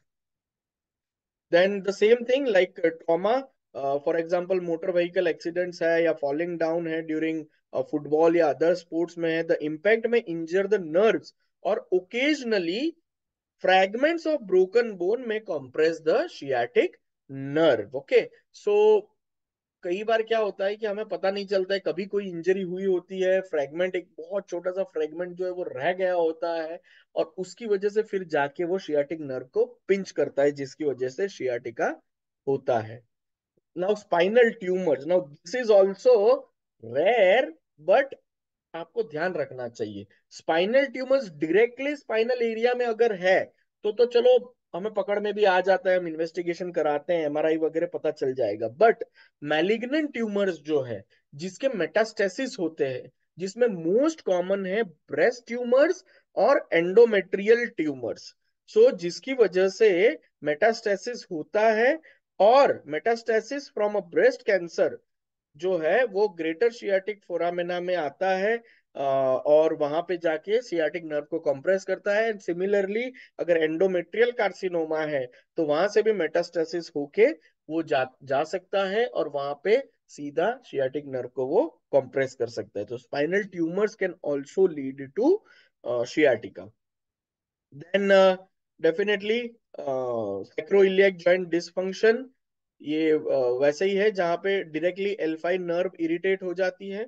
Then the same thing like trauma, for example motor vehicle accidents है या फॉलिंग डाउन है ड्यूरिंग फुटबॉल या अदर स्पोर्ट्स में है, द इम्पैक्ट में इंजर द नर्व्स, और occasionally fragments of broken bone may compress the sciatic nerve. Okay, so कई बार क्या होता है कि हमें पता नहीं चलता है, कभी कोई इंजरी हुई होती है, फ्रेगमेंट एक बहुत छोटा सा फ्रेगमेंट जो है वो रह गया होता है, और उसकी वजह से फिर जाके वो शियाटिक नर्व को पिंच करता है, जिसकी वजह से शियाटिका होता है। Now spinal tumours, now this is also rare, but आपको ध्यान रखना चाहिए। Spinal tumours directly spinal area में अगर है तो तो चलो हमें पकड़ में भी आ जाता है, हम इन्वेस्टिगेशन कराते हैं, एमआरआई वगैरह पता चल जाएगा। बट मैलिग्नेंट ट्यूमर्स जो है जिसके मेटास्टेसिस होते हैं, जिसमें मोस्ट कॉमन है ब्रेस्ट ट्यूमर्स और एंडोमेट्रियल ट्यूमर्स, सो जिसकी वजह से मेटास्टेसिस होता है, और metastasis from a breast cancer जो है वो ग्रेटर सियाटिक फोरामेना में आता है, अ, और वहां पे जाके सियाटिक नर्व को कंप्रेस करता है। एंड सिमिलरली अगर एंडोमेट्रियल कार्सिनोमा है तो वहां से भी मेटास्टेसिस होके वो जा जा सकता है, और वहां पे सीधा सियाटिक नर्व को वो कंप्रेस कर सकता है। तो spinal tumours can also lead to sciatica. Then definitely sacroiliac joint dysfunction, ये uh, वैसे ही है जहां पे directly L five nerve irritate हो जाती है,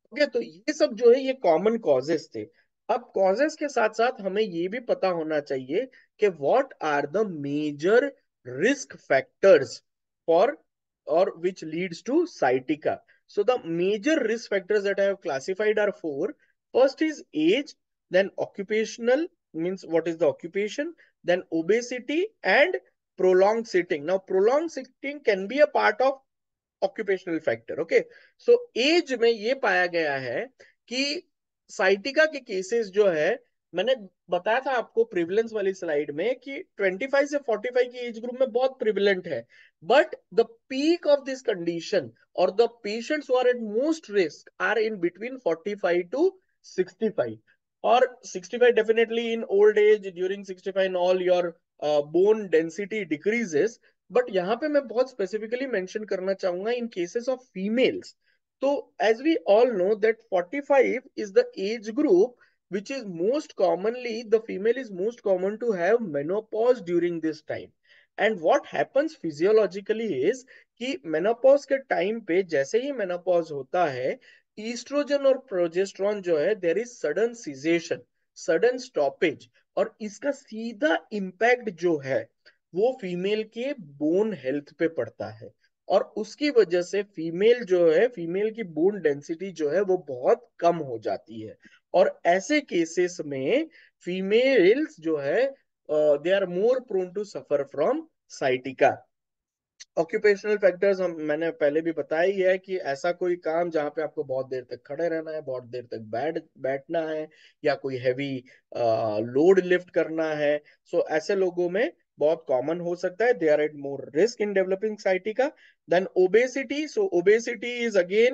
ओके, तो ये सब जो है ये कॉमन कॉजेस थे। अब कॉजेस के साथ साथ हमें ये भी पता होना चाहिए कि what are the major risk factors for और which leads to sciatica. So the major risk factors that I have classified are four. First is age, then occupational, means what is the occupation, then obesity and prolonged sitting. Now prolonged sitting can be a part of occupational factor. Okay, so age में ये पाया गया है कि साइटिका के केसेस जो है, मैंने बताया था आपको प्रिविलेंस वाली स्लाइड में कि पच्चीस से पैंतालीस की एज ग्रुप में बहुत प्रिविलेंट है. But the peak of this condition और the patients who are at most risk are in between पैंतालीस टू पैंसठ. और पैंसठ definitely in old age, during पैंसठ all your bone density decreases. But यहाँ पे मैं बहुत स्पेसिफिकली मेंशन करना चाहूंगा इन केसेस ऑफ फीमेल्स. तो as we all know that पैंतालीस is the age group which is most commonly, the female is most common to have menopause during this time. And what happens physiologically is कि menopause के टाइम पे जैसे ही menopause होता है, ईस्ट्रोजन और प्रोजेस्टेरॉन जो है there is sudden cessation, sudden stoppage. और इसका सीधा इम्पैक्ट जो है वो फीमेल के बोन हेल्थ पे पड़ता है. और उसकी वजह से फीमेल जो है, फीमेल की बोन डेंसिटी जो है वो बहुत कम हो जाती है. और ऐसे केसेस में फीमेल्स जो है they are more prone to suffer from sciatica. Occupational factors हम मैंने पहले भी बताया ही है कि ऐसा कोई काम जहां पे आपको बहुत देर तक खड़े रहना है, बहुत देर तक बैठ बैठना है, या कोई हैवी लोड लिफ्ट करना है. सो so, ऐसे लोगों में बहुत कॉमन हो सकता है. They are at more risk in developing sciatica. Then obesity. So obesity is again,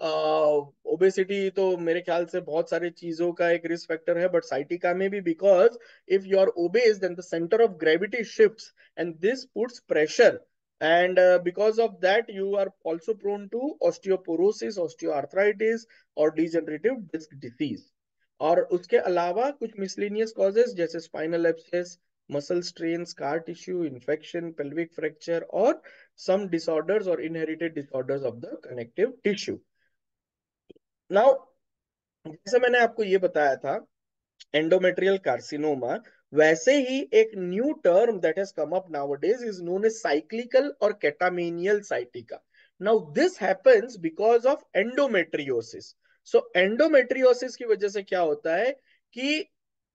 obesity तो मेरे ख्याल से बहुत सारी चीजों का एक रिस्क फैक्टर है, बट साइटिका में भी, because if you are obese then the centre of gravity shifts and this puts pressure. And uh, because of that you are also prone to osteoporosis, osteoarthritis or degenerative disc disease. और उसके अलावा कुछ miscellaneous causes जैसे spinal abscess, muscle strain, scar tissue infection, pelvic fracture और some disorders or inherited disorders of the connective tissue. Now जैसे मैंने आपको ये बताया था एंडोमेट्रियल कार्सिनोमा, वैसे ही एक new term that has come up nowadays is known as cyclical और catamenial sciatica. Now this happens because of endometriosis. So endometriosis की वजह से क्या होता है कि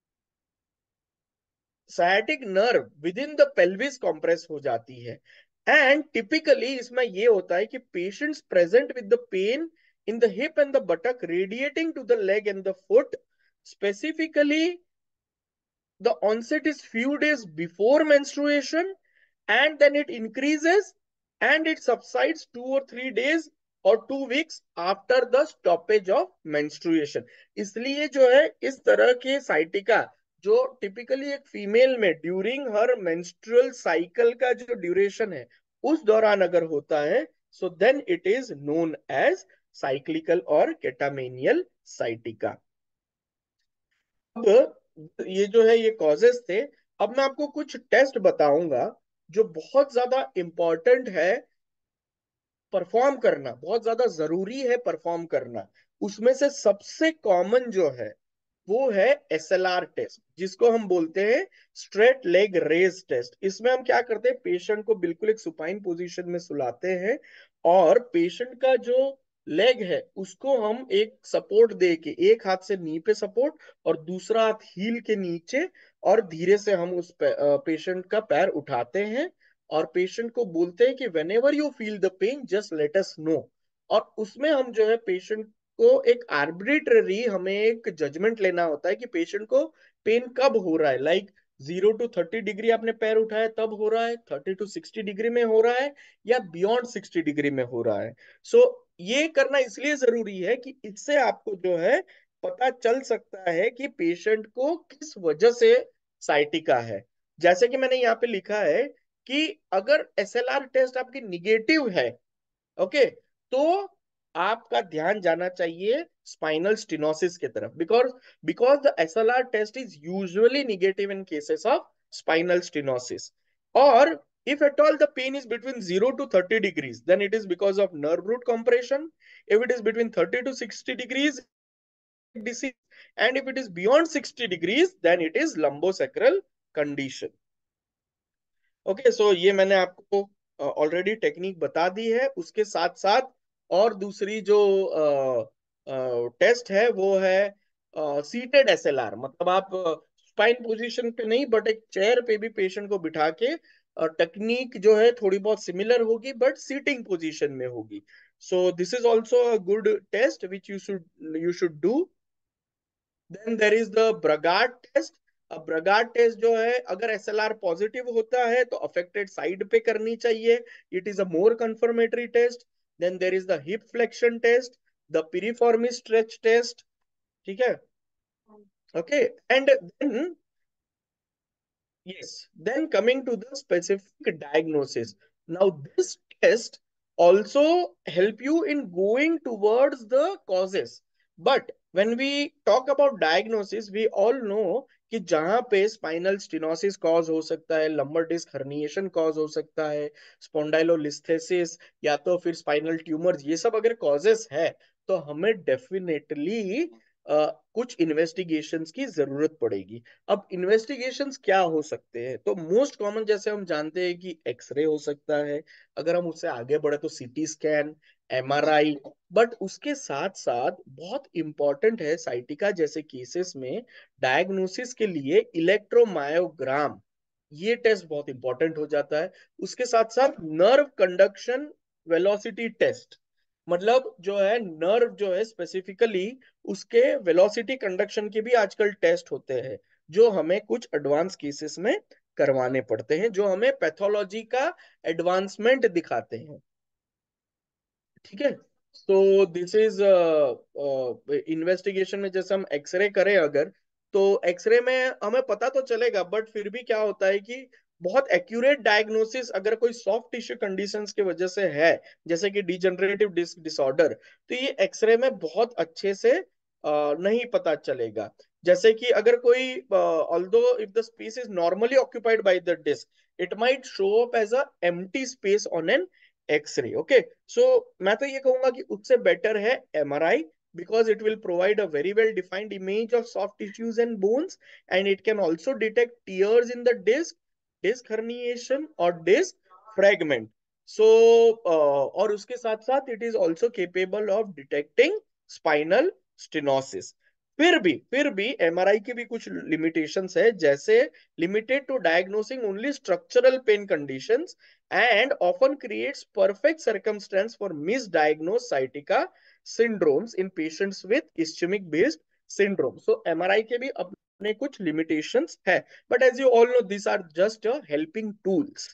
sciatic nerve within the pelvis compress हो जाती है. एंड टिपिकली इसमें ये होता है कि patients present with the pain in the hip and the buttock radiating to the leg and the foot. Specifically, the onset is few days before menstruation, and then it increases and it subsides two or three days or two weeks after the stoppage of menstruation. इसलिए जो है इस तरह के साइटिका जो टिपिकली एक फीमेल में ड्यूरिंग हर मेंस्ट्रुअल साइकिल का जो ड्यूरेशन है उस दौरान अगर होता है, so then it is known as cyclical और कैटामेनियल साइटिका. अब ये जो है ये कॉजेस थे. अब मैं आपको कुछ टेस्ट बताऊंगा जो बहुत ज्यादा इंपॉर्टेंट है परफॉर्म करना, बहुत ज्यादा जरूरी है परफॉर्म करना. उसमें से सबसे कॉमन जो है वो है एस एल आर टेस्ट, जिसको हम बोलते हैं स्ट्रेट लेग रेज टेस्ट. इसमें हम क्या करते हैं, पेशेंट को बिल्कुल एक सुपाइन पोजीशन में सुलाते हैं और पेशेंट का जो लेग है उसको हम एक सपोर्ट दे के, एक हाथ से नी पे सपोर्ट और दूसरा हाथ हील के नीचे, और धीरे से हम उस पेशेंट का पैर उठाते हैं और पेशेंट को बोलते हैं कि whenever you feel the pain just let us know. और उसमें हम जो है पेशेंट को एक आर्बिट्ररी हमें एक जजमेंट लेना होता है कि पेशेंट को पेन कब हो रहा है. Like zero to thirty degree आपने पैर उठाया तब हो रहा है, थर्टी टू सिक्सटी डिग्री में हो रहा है, या बियॉन्ड सिक्सटी डिग्री में हो रहा है. सो so, ये करना इसलिए जरूरी है कि इससे आपको जो है पता चल सकता है कि पेशेंट को किस वजह से साइटिका है. जैसे कि मैंने यहाँ पे लिखा है कि अगर एस एल आर टेस्ट आपकी निगेटिव है, ओके, तो आपका ध्यान जाना चाहिए स्पाइनल स्टेनोसिस की तरफ, because because the S L R test is usually negative in cases of spinal stenosis. और if at all the pain is between zero to thirty degrees, then it is because of nerve root compression. If it is between thirty to sixty degrees disease, and if it is beyond sixty degrees, then it is lumbosacral condition. Okay, so ये मैंने आपको ऑलरेडी टेक्निक बता दी है। उसके साथ साथ और दूसरी जो टेस्ट है वो है सीटेड एसएलआर। मतलब आप स्पाइन पोजीशन पे नहीं, बट एक चेयर पे भी पेशेंट को बिठा के टेक्निक जो है थोड़ी बहुत सिमिलर होगी, बट सीटिंग पोजीशन में होगी। So this is also a good test which you should you should do. Then there is the Bragard test. अब ब्रगार्ड टेस्ट जो है, अगर एसएलआर पॉजिटिव होता है तो अफेक्टेड साइड पे करनी चाहिए। It is a more confirmatory test. Then there is the hip flexion test, the piriformis stretch test. ठीक है, okay. And then yes, then coming to the specific diagnosis. Now this test also help you in going towards the causes. But when we talk about diagnosis, we all know कि जहां पे स्पाइनल स्टिनोसिस कॉज हो सकता है, लंबर डिस्क हर्निएशन कॉज हो सकता है, स्पॉन्डाइलोलिस्थेसिस या तो फिर स्पाइनल ट्यूमर्स, ये सब अगर कॉजेस है तो हमें डेफिनेटली Uh, कुछ इन्वेस्टिगेशंस की जरूरत पड़ेगी। अब इन्वेस्टिगेशंस क्या हो सकते हैं? तो मोस्ट कॉमन जैसे हम जानते हैं कि एक्सरे हो सकता है, अगर हम उससे आगे बढ़े तो सीटी स्कैन, एमआरआई। बट उसके साथ साथ बहुत इंपॉर्टेंट है साइटिका जैसे केसेस में डायग्नोसिस के लिए इलेक्ट्रोमायोग्राम, ये टेस्ट बहुत इंपॉर्टेंट हो जाता है। उसके साथ साथ नर्व कंडक्शन वेलोसिटी टेस्ट, मतलब जो है नर्व जो है स्पेसिफिकली उसके वेलोसिटी कंडक्शन के भी आजकल टेस्ट होते हैं, जो हमें कुछ एडवांस केसेस में करवाने पड़ते हैं, जो हमें पैथोलॉजी का एडवांसमेंट दिखाते हैं। ठीक है, तो दिस इज इन्वेस्टिगेशन में जैसे हम एक्सरे करें अगर, तो एक्सरे में हमें पता तो चलेगा, बट फिर भी क्या होता है कि बहुत एक्यूरेट डायग्नोसिस अगर कोई सॉफ्ट टिश्यू कंडीशंस की वजह से है, जैसे कि डिजनरेटिव डिस्क डिसऑर्डर, तो ये एक्सरे में बहुत अच्छे से uh, नहीं पता चलेगा। जैसे कि अगर कोई although if the space is normally occupied by the disc, it might show up as a empty space on an X-ray. Okay, so मैं तो ये कहूंगा कि उससे बेटर है MRI, because it will provide a very well defined image of soft tissues and bones, and it can also detect tears in the disc, disc herniation or disc fragment. So uh, और उसके साथ साथ it is also capable of detecting spinal stenosis. फिर भी फिर भी एमआरआई की भी कुछ लिमिटेशंस है, जैसे limited to diagnosing only structural pain conditions and often creates perfect circumstance for misdiagnosed sciatica syndromes in patients with ischemic based syndrome. So M R I के भी अपने कुछ limitations है, but as you all know these are just uh, helping tools.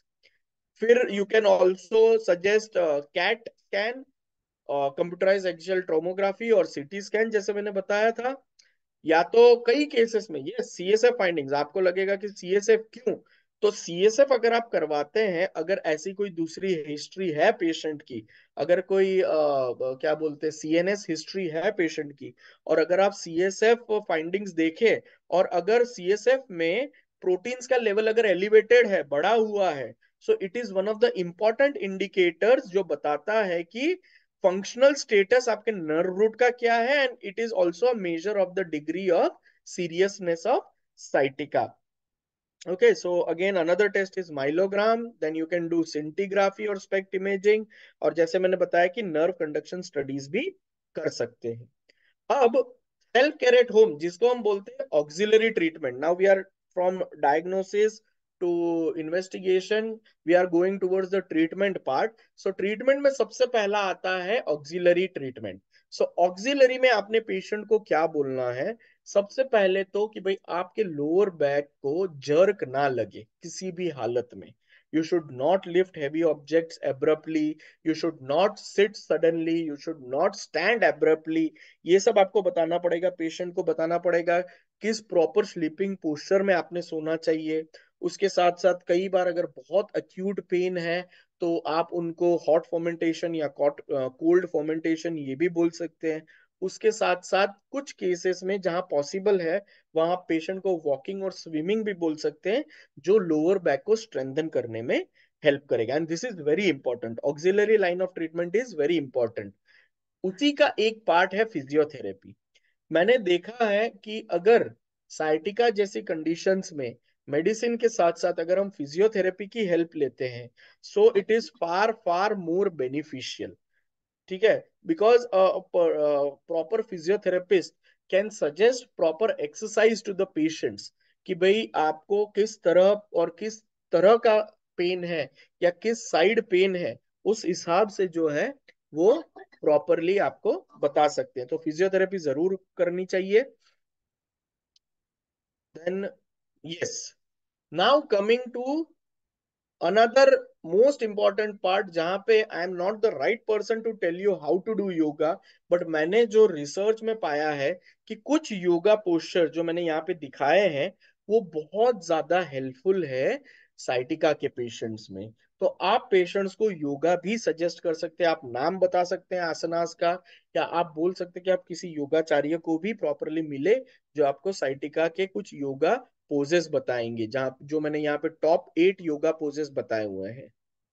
फिर you can also suggest uh, CAT scan, uh, computerized axial tomography और C T scan जैसे मैंने बताया था। या तो कई केसेस में ये सीएसएफ फाइंडिंग्स, आपको लगेगा कि सीएसएफ क्यों, तो सीएसएफ अगर आप करवाते हैं, अगर ऐसी कोई दूसरी हिस्ट्री है पेशेंट की, अगर कोई आ, क्या बोलते हैं सीएनएस हिस्ट्री है पेशेंट की, और अगर आप सीएसएफ फाइंडिंग्स देखें और अगर सीएसएफ में प्रोटीन्स का लेवल अगर एलिवेटेड है, बढ़ा हुआ है, so it is one of the important indicators जो बताता है कि फंक्शनल स्टेटस आपके नर्व रूट का क्या है, and it is also a major of the degree of seriousness of sciatica. Okay, so again another test is myelogram, then you can do scintigraphy और SPECT imaging, और जैसे मैंने बताया कि नर्व कंडक्शन स्टडीज भी कर सकते हैं। अब सेल्फ केयर एट होम, जिसको हम बोलते हैं auxiliary treatment, now we are from diagnosis to investigation, we are going towards the treatment part. So treatment में सबसे पहला आता है ऑक्सिलरी ट्रीटमेंट। सो ऑक्सिलरी में आपने पेशेंट को क्या बोलना है? सबसे पहले तो कि भाई आपके लोअर बैक को जर्क ना लगे किसी भी हालत में। You should not lift heavy objects abruptly. You should not sit suddenly. You should not stand abruptly. ये सब आपको बताना पड़ेगा, पेशेंट को बताना पड़ेगा किस प्रॉपर स्लीपिंग पोस्चर में आपने सोना चाहिए। उसके साथ साथ कई बार अगर बहुत अक्यूट पेन है तो आप उनको हॉट फर्मेंटेशन या कोल्ड फर्मेंटेशन ये भी बोल सकते हैं। उसके साथ साथ कुछ केसेस में जहां पॉसिबल है वहां पेशेंट को वॉकिंग और स्विमिंग भी बोल सकते हैं, जो लोअर बैक को स्ट्रेंथन करने में हेल्प करेगा। And this is very important, auxiliary line of treatment is very important. उसी का एक पार्ट है फिजियोथेरेपी। मैंने देखा है कि अगर साइटिका जैसी कंडीशंस में मेडिसिन के साथ साथ अगर हम फिजियोथेरेपी की हेल्प लेते हैं, so it is far far more beneficial. ठीक है, because proper physiotherapist can suggest proper exercise to the patients कि भाई आपको किस तरह और किस तरह का पेन है या किस साइड पेन है, उस हिसाब से जो है वो प्रॉपरली आपको बता सकते हैं। तो फिजियोथेरेपी जरूर करनी चाहिए। Then yes, now coming to another most important part, जहां पे I am not the right person to tell you how to do yoga, but मैंने जो रिसर्च में पाया है कि कुछ योगा पोस्चर जो मैंने यहाँ पे दिखाए हैं वो बहुत ज्यादा हेल्पफुल है साइटिका के पेशेंट्स में। तो आप पेशेंट्स को योगा भी सजेस्ट कर सकते हैं, आप नाम बता सकते हैं आसनास का, या आप बोल सकते हैं कि आप किसी योगाचार्य को भी प्रॉपरली मिले जो आपको साइटिका के कुछ योगा पोजेस बताएंगे, जहां जो मैंने यहाँ पे टॉप एट योगा पोजेस बताए हुए हैं।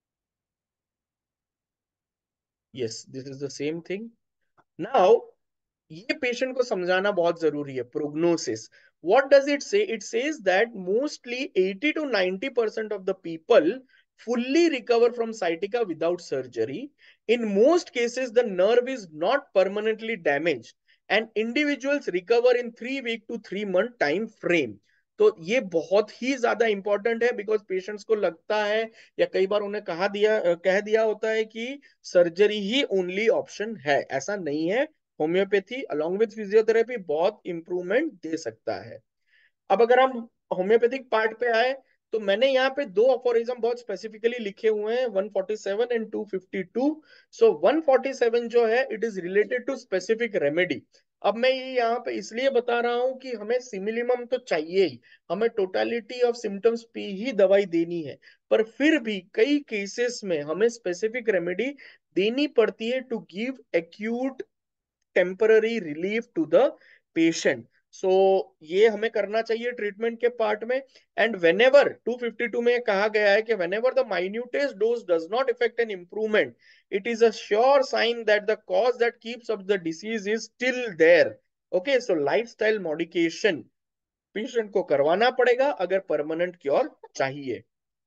Yes, this is the same thing. Now ये पेशेंट को समझाना बहुत जरूरी है। Prognosis, what does it say? It says that mostly eighty to ninety percent of the people fully recover from sciatica without surgery. In most cases, the nerve is not permanently damaged and individuals recover in three week to three month time frame. तो ये बहुत ही ज्यादा इंपॉर्टेंट है, बिकॉज पेशेंट्स को लगता है या कई बार उन्हें कहा दिया कह दिया होता है कि सर्जरी ही ओनली ऑप्शन है। ऐसा नहीं है, होम्योपैथी अलोंग विद फिजियोथेरेपी बहुत इंप्रूवमेंट दे सकता है। अब अगर हम होम्योपैथिक पार्ट पे आए तो मैंने यहाँ पे दो अफोरिज्म बहुत स्पेसिफिकली लिखे हुए हैं, one forty seven and two fifty two. So one forty seven जो है it is related to specific remedy. अब मैं ये यहाँ पे इसलिए बता रहा हूं कि हमें सिमिलिमम तो चाहिए ही, हमें टोटालिटी ऑफ सिम्टम्स पे ही दवाई देनी है, पर फिर भी कई केसेस में हमें स्पेसिफिक रेमेडी देनी पड़ती है to give acute temporary relief to the patient. So ये हमें करना चाहिए ट्रीटमेंट के पार्ट में। And whenever two fifty two में कहा गया है कि whenever the minutest dose does not effect an improvement, it is a sure sign that the cause that keeps up the disease is still there. Okay, so lifestyle modification patient को करवाना पड़ेगा अगर परमानेंट क्योर चाहिए।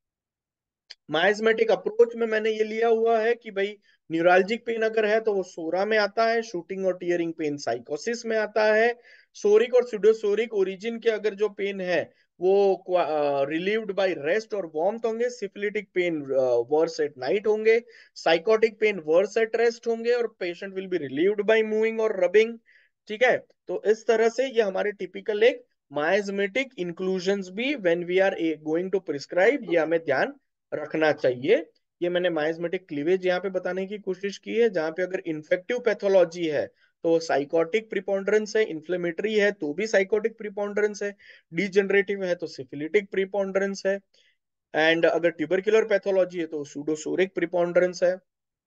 माइजमेटिक अप्रोच में मैंने ये लिया हुआ है कि भाई न्यूरालजिक पेन अगर है तो वो सोरा में आता है, शूटिंग और टीयरिंग पेन साइकोसिस में आता है, सोरिक और सुडोसोरिक ओरिजिन के अगर जो पेन है वो रिलीव्ड बाय रेस्ट और वार्मथ होंगे, syphilitic pain worse at night होंगे, sycotic pain worse at rest होंगे और patient will be relieved by moving और रबिंग। ठीक है, तो इस तरह से ये हमारे टिपिकल एक माइजमेटिक इंक्लूजन्स भी when we are going to prescribe, ये हमें ध्यान रखना चाहिए। ये मैंने माइजमेटिक क्लीवेज यहाँ पे बताने की कोशिश की है, जहां पे अगर इन्फेक्टिव पैथोलॉजी है तो साइकोटिक प्रिपोंडरेंस है, इन्फ्लेमेटरी है तो भी साइकोटिक प्रिपोंडरेंस है, डीजनरेटिव है तो सिफिलिटिक प्रिपोंडरेंस है, एंड अगर ट्यूबरकुलर पैथोलॉजी है तो सूडोसोरिक प्रिपोंडरेंस है।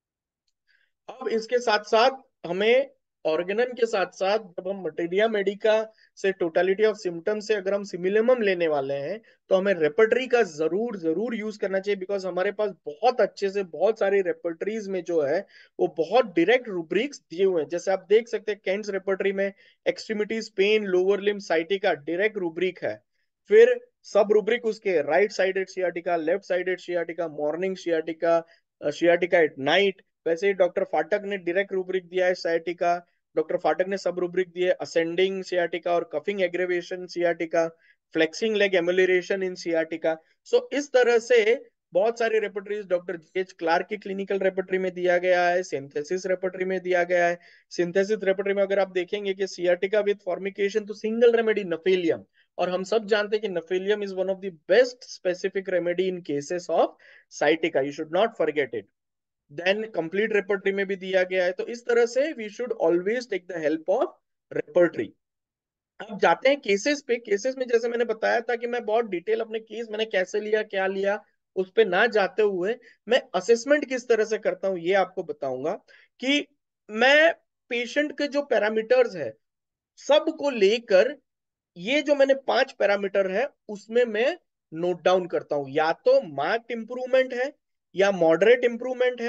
अब इसके साथ साथ हमें ऑर्गेनम के साथ साथ जब हम मटेरिया मेडिका से टोटालिटी ऑफ सिम्टम से अगर हम सिमिलिमम लेने वाले हैं तो हमें रेपर्टरी का जरूर जरूर यूज करना चाहिए, बिकॉज हमारे पास बहुत अच्छे से बहुत सारी रेपर्टरीज में जो है वो बहुत डायरेक्ट रूब्रिक्स दिए हुए हैं। जैसे आप देख सकते हैं कैंट्स रेपर्टरी में extremities pain lower limb sciatica direct rubric है, फिर सब रूब्रिक उसके right sided sciatica, left sided sciatica, morning sciatica, sciatica at night. वैसे ही डॉक्टर फाटक ने डायरेक्ट रूब्रिक दिया है साइटिका, डॉक्टर फाटक ने सब रूब्रिक दिए असेंडिंग सियाटिका और coughing aggravation sciatica, flexing leg amelioration in sciatica. So इस तरह से बहुत सारी रेपर्टरीज डॉक्टर जेएच क्लार्क की क्लिनिकल रेपर्टरी में दिया गया है, सिंथेसिस रेपर्टरी में दिया गया है। सिंथेसिस रेपर्टरी में अगर आप देखेंगे कि सियाटिका विद फॉर्मिकेशन तो सिंगल रेमेडी नफेलियम, और हम सब जानते हैं कि Gnaphalium is one of the best specific remedy in cases of sciatica, you should not forget it. Then complete repertory में भी दिया गया है। तो इस तरह से we should always take the help of repertory. अब जाते हैं केसेस पे। केसेस में जैसे मैंने बताया था कि मैं बहुत डिटेल अपने केस मैंने कैसे लिया क्या लिया उस पे ना जाते हुए मैं असेसमेंट किस तरह से करता हूं ये आपको बताऊंगा। कि मैं पेशेंट के जो पैरामीटर्स है सबको लेकर ये जो मैंने पांच पैरामीटर है उसमें मैं नोट डाउन करता हूं, या तो मार्क्ड इंप्रूवमेंट है, या मॉडरेट इंप्रूवमेंट है,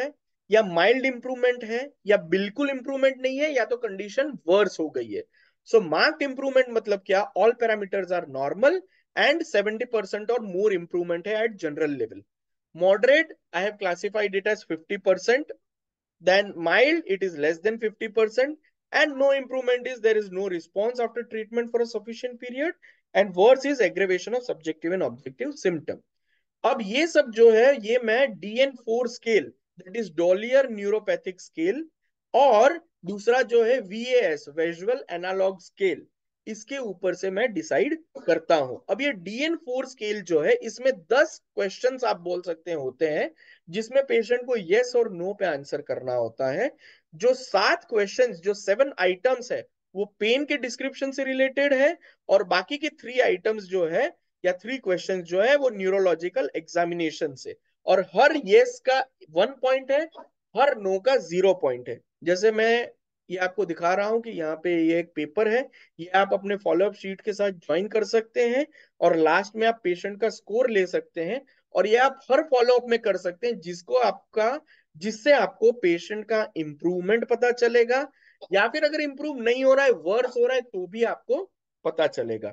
या माइल्ड इंप्रूवमेंट है, या बिल्कुल इंप्रूवमेंट नहीं है, या तो कंडीशन वर्स हो गई है. सो मार्क्ड इंप्रूवमेंट मतलब क्या? All parameters are normal and seventy percent और मोर इंप्रूवमेंट है at general level. Moderate, I have classified it as fifty percent. Then mild, it is less than fifty percent. And no improvement is there is no response after treatment for a sufficient period. And worse is aggravation of subjective and objective symptom. अब ये सब जो है ये मैं D N four scale, that is douleur neuropathic scale, और दूसरा जो है V A S visual analog scale, इसके ऊपर से मैं डिसाइड करता हूं. अब ये डी एन फोर स्केल जो है इसमें दस क्वेश्चंस आप बोल सकते हैं होते हैं, जिसमें पेशेंट को यस और नो पे आंसर करना होता है. जो सात क्वेश्चंस, जो सेवन आइटम्स है, वो पेन के डिस्क्रिप्शन से रिलेटेड है, और बाकी के थ्री आइटम्स जो है या थ्री क्वेश्चंस जो है वो न्यूरोलॉजिकल एग्जामिनेशन से. और हर यस का वन पॉइंट है, हर नो का जीरो पॉइंट है. जैसे मैं ये आपको दिखा रहा हूं कि यहाँ पे ये एक पेपर है, ये आप अपने फॉलोअप शीट के साथ ज्वाइन कर सकते हैं, और लास्ट में आप पेशेंट का स्कोर ले सकते हैं, और ये आप हर फॉलोअप में कर सकते हैं, जिसको आपका जिससे आपको पेशेंट का इंप्रूवमेंट पता चलेगा, या फिर अगर इंप्रूव नहीं हो रहा है, वर्स हो रहा है, तो भी आपको पता चलेगा,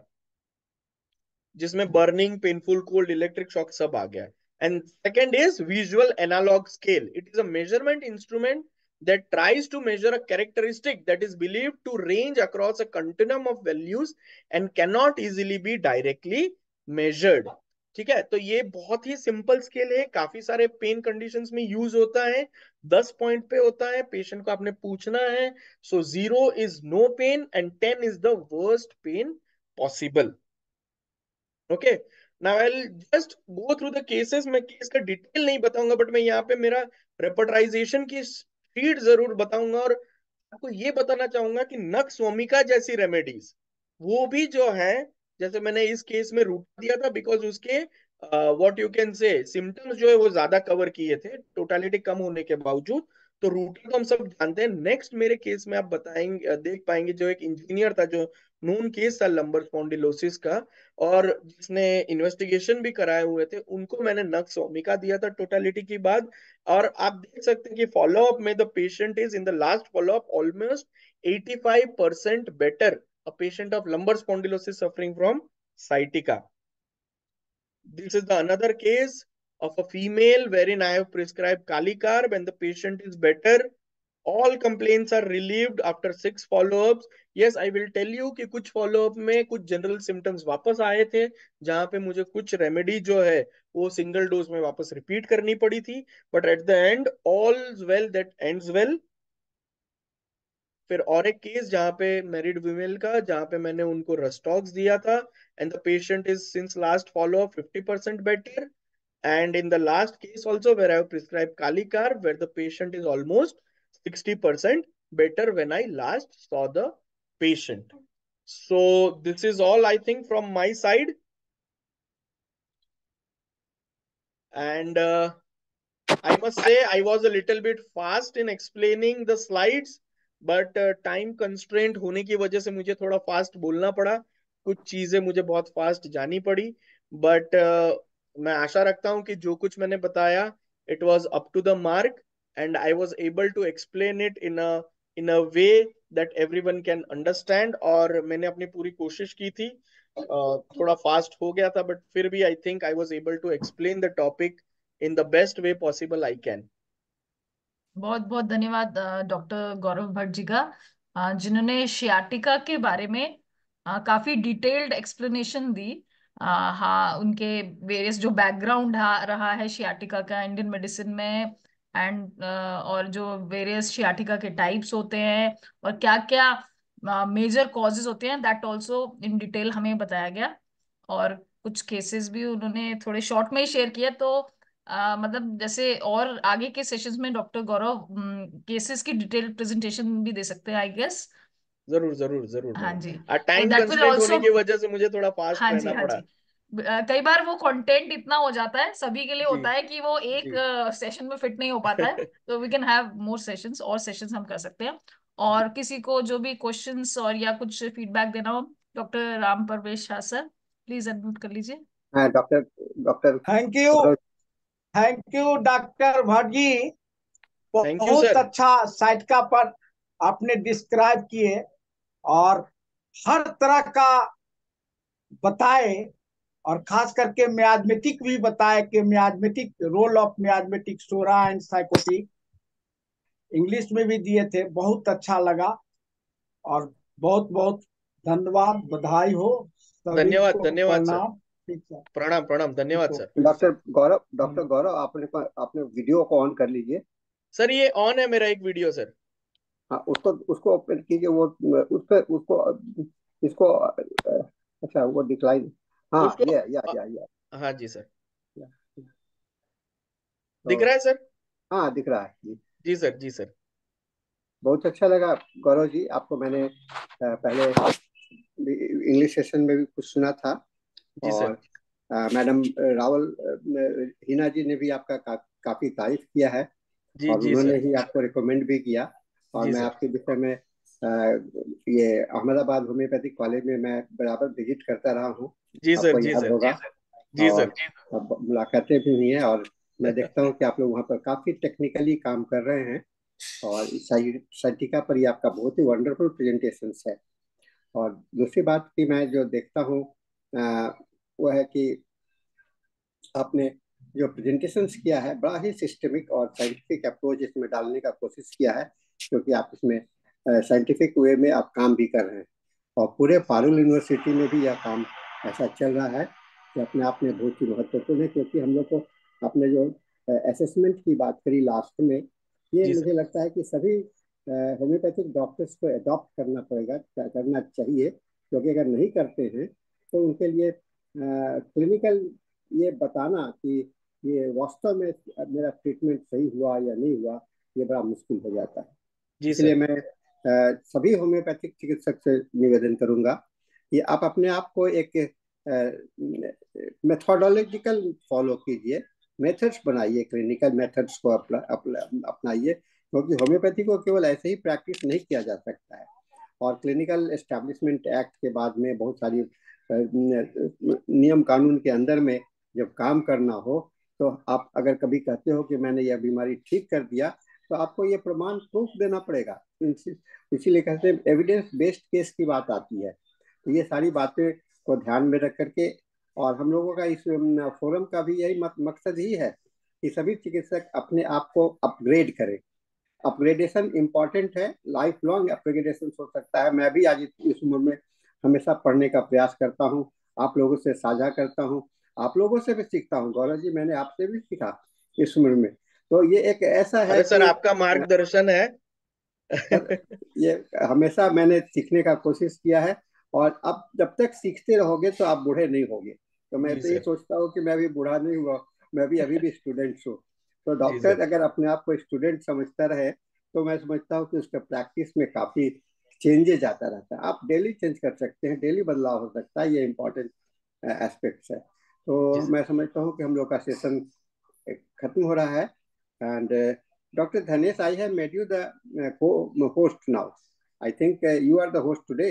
जिसमें burning, painful, cold, electric shock सब आ गया. And second is visual analog scale. It is a measurement instrument that tries to measure a characteristic that is believed to range across a continuum of values and cannot easily be directly measured. ठीक है, तो ये बहुत ही सिंपल स्केल है, काफी सारे पेन कंडीशंस में यूज होता है, दस पॉइंट पे होता है, पेशेंट को आपने पूछना है. So zero is no pain and ten is the worst pain possible. Okay, now I will just go through the cases. मैं केस का डिटेल नहीं बताऊंगा, बट मैं यहाँ पे मेरा रेपर्टाइजेशन की शीट जरूर बताऊंगा, और आपको ये बताना चाहूंगा कि नक्स वोमिका जैसी रेमेडीज वो भी जो है, जैसे मैंने इस केस में रूट दिया था बिकॉज उसके what you can say symptoms जो है वो ज्यादा कवर किए थे टोटालिटी कम होने के बावजूद, तो रूटी तो हम सब जानते हैं. नेक्स्ट मेरे केस में आप बताएंगे, देख पाएंगे, जो एक इंजीनियर था, जो नोन केस था लंबर स्पॉन्डिलोसिस का, और जिसने इन्वेस्टिगेशन भी कराए हुए थे, उनको मैंने नक्स ओमिका दिया था टोटालिटी की बाद. और आप देख सकते हैं कि फॉलोअप में the patient is in the last follow up almost eighty five percent better, a patient of lumbar spondylosis suffering from sciatica. This is the another case of a female wherein I have prescribed Kalicarb and the patient is better. All complaints are relieved after six follow-ups. Yes, I will tell you कि कुछ follow-up में कुछ general symptoms वापस आए थे, जहां पे मुझे कुछ remedy जो है वो single dose में वापस repeat करनी पड़ी थी. But at the end, all's well that ends well. फिर और एक केस जहां पे मैरिड विमेल का, जहां पे मैंने उनको रस्टॉक्स दिया था, and the patient is since last follow fifty percent better. And in the last case also where I have prescribed Kalicarb, where the patient is almost sixty percent better when I last saw the patient. So this is all I think from my side. And uh, I must say I was a little bit fast in explaining the slides, but time uh, constraint होने की वजह से मुझे थोड़ा फास्ट बोलना पड़ा, कुछ चीजें मुझे बहुत फास्ट जानी पड़ी. बट uh, मैं आशा रखता हूं कि जो कुछ मैंने बताया it was up to the mark, and I was able to explain it in a in a way that everyone can understand. और मैंने अपनी पूरी कोशिश की थी. uh, थोड़ा फास्ट हो गया था, बट फिर भी I think I was able to explain the topic in the best way possible I can. बहुत बहुत धन्यवाद डॉक्टर गौरव भट्ट जी का, अ, जिन्होंने शियाटिका के बारे में अ, काफी डिटेल्ड एक्सप्लेनेशन दी. अ, हाँ, उनके वेरियस जो बैकग्राउंड रहा है शियाटिका का इंडियन मेडिसिन में, एंड और जो वेरियस शियाटिका के टाइप्स होते हैं और क्या क्या मेजर कॉजेज होते हैं, दैट ऑल्सो इन डिटेल हमें बताया गया. और कुछ केसेस भी उन्होंने थोड़े शॉर्ट में ही शेयर किया, तो आ, मतलब जैसे और आगे के सेशंस में डॉक्टर गौरव केसेस की डिटेल प्रेजेंटेशन भी दे सकते हैं, आई गेस. जरूर जरूर जरूर हाँ जरूर. जी. तो टाइम दैट विल कंस्ट्रेंट होने ऑल्सो. की वजह से मुझे थोड़ा फास्ट हाँ जी, रहना हाँ पड़ा. जी. अ, कई बार वो कंटेंट इतना हो जाता है, सभी के लिए जी होता है कि वो एक जी. सेशन में फिट नहीं हो पाता है. तो we can have more sessions, और सेशंस हम कर सकते हैं. और किसी को जो भी क्वेश्चंस और या कुछ फीडबैक देना हो, doctor Ram Parvesh Shah sir, please unmute कर लीजिए. हाँ doctor doctor thank you, thank you doctor Bhatt ji. बहुत अच्छा साइटका पर आपने डिस्क्राइब किए और हर तरह का बताए, और खास करके मियाज्मेटिक भी बताए कि miasmatic role of miasmatic psora and sycotic English में भी दिए थे। बहुत अच्छा लगा और बहुत बहुत धन्यवाद, बधाई हो सभी धन्यवाद को, धन्यवाद सर, प्रणाम। ठीक है, प्रणाम प्रणाम, धन्यवाद sir. Doctor Gaurav, doctor Gaurav आपने आपने वीडियो को ऑन कर लीजिए। सर ये ऑन है मेरा एक वीडियो सर। हाँ, उसको उसको ओपन कीजिए। वो उस पर उसको इसको अच्छा वो डिक्लाइन। हाँ उसको ये या या या हाँ जी सर, या, दिख तो रहा है सर? हाँ दिख रहा है जी। जी सर, जी सर। बहुत अच्छा लगा गौरव जी, आपको मैंने अ, पहले इंग्लिश सेशन में भी कुछ सुना था, जी और sir, uh, madam Rawal uh, Hina ji ने भी आपका का, काफी तारीफ किया है, जी और जी उन्होंने सर, ही आपको रिकमेंड भी किया। और जी मैं सर, आपके विषय में अ, ये अहमदाबाद होम्योपैथिक कॉलेज में मैं बराबर विजिट करता रहा हूँ, जी सर, आपको जी याद सर, होगा। जी और सर, अब मुलाकातें भी हुई हैं, और मैं देखता हूँ कि आप लोग वहाँ पर काफी टेक्निकली काम कर रहे हैं, और साइटिका पर ये आपका बहुत ही वंडरफुल प्रेजेंटेशन है। और दूसरी बात की मैं जो देखता हूँ अ, वो है कि आपने जो प्रेजेंटेशन किया है बड़ा ही सिस्टमिक और साइंटिफिक अप्रोच इसमें डालने का कोशिश किया है, क्योंकि आप इसमें साइंटिफिक वे में आप काम भी कर रहे हैं, और पूरे पारुल यूनिवर्सिटी में भी यह काम ऐसा चल रहा है कि अपने आप में बहुत ही महत्वपूर्ण है। क्योंकि हम लोग को अपने जो असेसमेंट की बात करी लास्ट में, ये जी सर, मुझे लगता है कि सभी होम्योपैथिक डॉक्टर्स को अडॉप्ट करना पड़ेगा, करना चाहिए, क्योंकि अगर नहीं करते हैं तो उनके लिए क्लिनिकल ये बताना कि ये वास्तव में मेरा ट्रीटमेंट सही हुआ या नहीं हुआ, ये बड़ा मुश्किल हो जाता है। जी इसलिए सर, मैं अ, सभी होम्योपैथिक चिकित्सक से निवेदन करूंगा कि आप अपने आप को एक मेथोडोलॉजिकल फॉलो कीजिए, मेथड्स बनाइए, क्लिनिकल मेथड्स को अपना, अपना, अपनाइए, क्योंकि होम्योपैथी को केवल ऐसे ही प्रैक्टिस नहीं किया जा सकता है। और क्लिनिकल एस्टेब्लिशमेंट एक्ट के बाद में बहुत सारी अ, नियम कानून के अंदर में जब काम करना हो, तो आप अगर कभी कहते हो कि मैंने यह बीमारी ठीक कर दिया, तो आपको ये प्रमाण प्रूफ देना पड़ेगा। इसीलिए कहते हैं एविडेंस बेस्ड केस की बात आती है। तो ये सारी बातें को ध्यान में रख करके, और हम लोगों का इस फोरम का भी यही मकसद ही है कि सभी चिकित्सक अपने आप को अपग्रेड करें। अपग्रेडेशन इंपॉर्टेंट है, लाइफ लॉन्ग अपग्रेडेशन हो सकता है। मैं भी आज इस उम्र में हमेशा पढ़ने का प्रयास करता हूँ, आप लोगों से साझा करता हूँ, आप लोगों से भी सीखता हूँ। गौरव जी, मैंने आपसे भी सीखा इस उम्र में। तो ये एक ऐसा है अरे सर कि आपका मार्गदर्शन है। ये हमेशा मैंने सीखने का कोशिश किया है, और अब जब तक सीखते रहोगे तो आप बूढ़े नहीं होगे। तो मैं जी तो ये सर, सोचता हूँ कि मैं भी बूढ़ा नहीं हुआ, मैं भी अभी भी स्टूडेंट हूँ। तो जी सर, डॉक्टर अगर अपने आप को स्टूडेंट समझता रहे, तो मैं समझता हूँ कि उसका प्रैक्टिस में काफी चेंजेज आता रहता है। आप डेली चेंज कर सकते हैं, डेली बदलाव हो सकता है, ये इम्पोर्टेंट एस्पेक्ट्स है। जी तो सर। मैं समझता हूँ कि हम लोग का सेशन खत्म हो रहा है। And doctor Dhanesh, I have made you the host now. I think you are the host today.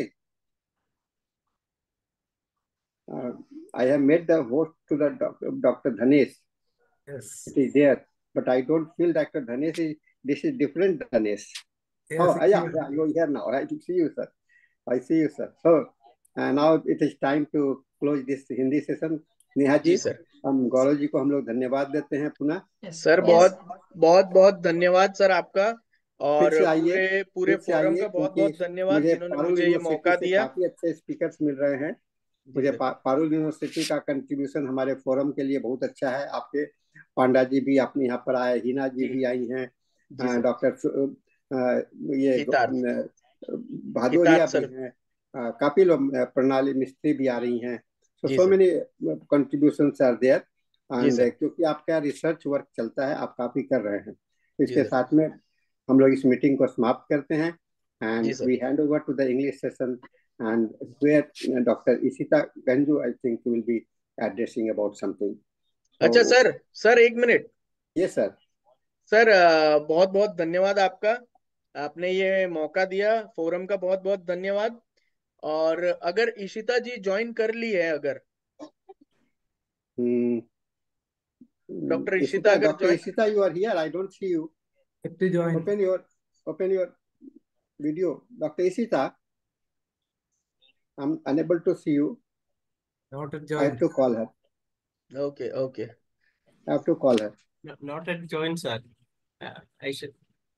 I have made the host to the doctor, Doctor Dhanesh. Yes. It is there, but I don't feel Doctor Dhanesh is. This is different Dhanesh. Yes, Oh, it yeah, is. yeah, you're here now. I see you, sir. I see you, sir. So, uh, now it is time to close this Hindi session. Neha ji, जी सर, हम गौरव जी को हम लोग धन्यवाद देते हैं पुनः। सर और बहुत बहुत बहुत धन्यवाद सर आपका, फिर और से आइए, पूरे पूरे फिर से फोरम आइए, का बहुत क्योंकि बहुत धन्यवाद मुझे जिन्होंने पारुल मुझे ये यूनिवर्सिटी मौका से दिया। काफी अच्छे स्पीकर्स मिल रहे हैं। जी मुझे सर, पा, पारुल यूनिवर्सिटी का कंट्रीब्यूशन हमारे फोरम के लिए बहुत अच्छा है। आपके पांडा जी भी अपने यहाँ पर आए, हिना जी जी भी आई हैं, जी सर, डॉक्टर ये हितार्थ भादोरिया हितार्थ भी सर, हैं, अ, काफी लोग, अ, प्रणाली मिस्त्री भी आ रही हैं। सो जी so sir, many contribution are there. जी एंड सर, क्योंकि आपका रिसर्च वर्क चलता है, आप काफी कर रहे हैं, तो जी इसके सर, साथ में हम लोग इस मीटिंग को समाप्त करते हैं। जी and sir. We hand over to the English session, and where uh, Doctor Ishita Ganju, I think, will be addressing about something. So, अच्छा सर, सर एक मिनट। yes, sir. सर बहुत बहुत धन्यवाद आपका, आपने ये मौका दिया, फोरम का बहुत बहुत धन्यवाद। और अगर इशिता जी ज्वाइन कर ली है, अगर Hmm. डॉक्टर इशिता Ishita, अगर Doctor join, Ishita, you are here. I don't see you. to join. Open your open your video, Doctor Ishita. I'm unable to see you. Not to I join. have to call her. Okay, okay. I have to call her. No, not at join, sir. Uh, I should.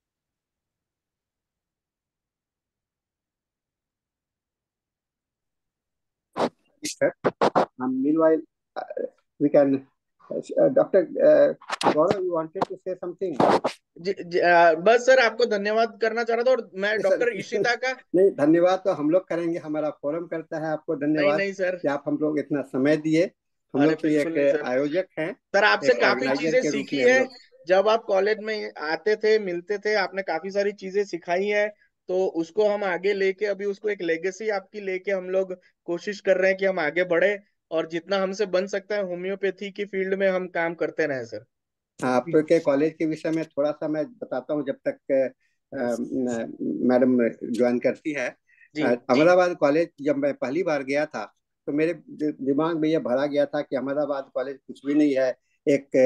Um, meanwhile, uh, we can. Uh, Doctor uh, Gaurav, you wanted to say something? जी, जी, आ, बस सर आपको धन्यवाद करना चाह रहा था, और मैं डॉक्टर इशिता का नहीं, धन्यवाद तो हम लोग करेंगे, हमारा फोरम करता है। आपको नहीं धन्यवाद नहीं सर, कि आप हम लोग इतना समय दिए। हम अरे लोग तो बिल्कुल नहीं एक सर। आयोजक हैं, सर आपसे एक काफी ऑर्गेनाइजर चीजें के रूप सीखी में हम है। लोग। जब आप कॉलेज में आते थे, मिलते थे, आपने काफी सारी चीजें सिखाई है, तो उसको हम आगे लेके, अभी उसको एक लेगेसी आपकी लेके हम लोग कोशिश कर रहे हैं कि हम आगे बढ़े, और जितना हमसे बन सकता है होम्योपैथी की फील्ड में हम काम करते रहे सर। आपके कॉलेज के विषय में थोड़ा सा मैं बताता हूँ, जब तक अ, मैडम ज्वाइन करती है। जी अहमदाबाद कॉलेज जब मैं पहली बार गया था, तो मेरे दि- दिमाग में ये भरा गया था कि अहमदाबाद कॉलेज कुछ भी नहीं है, एक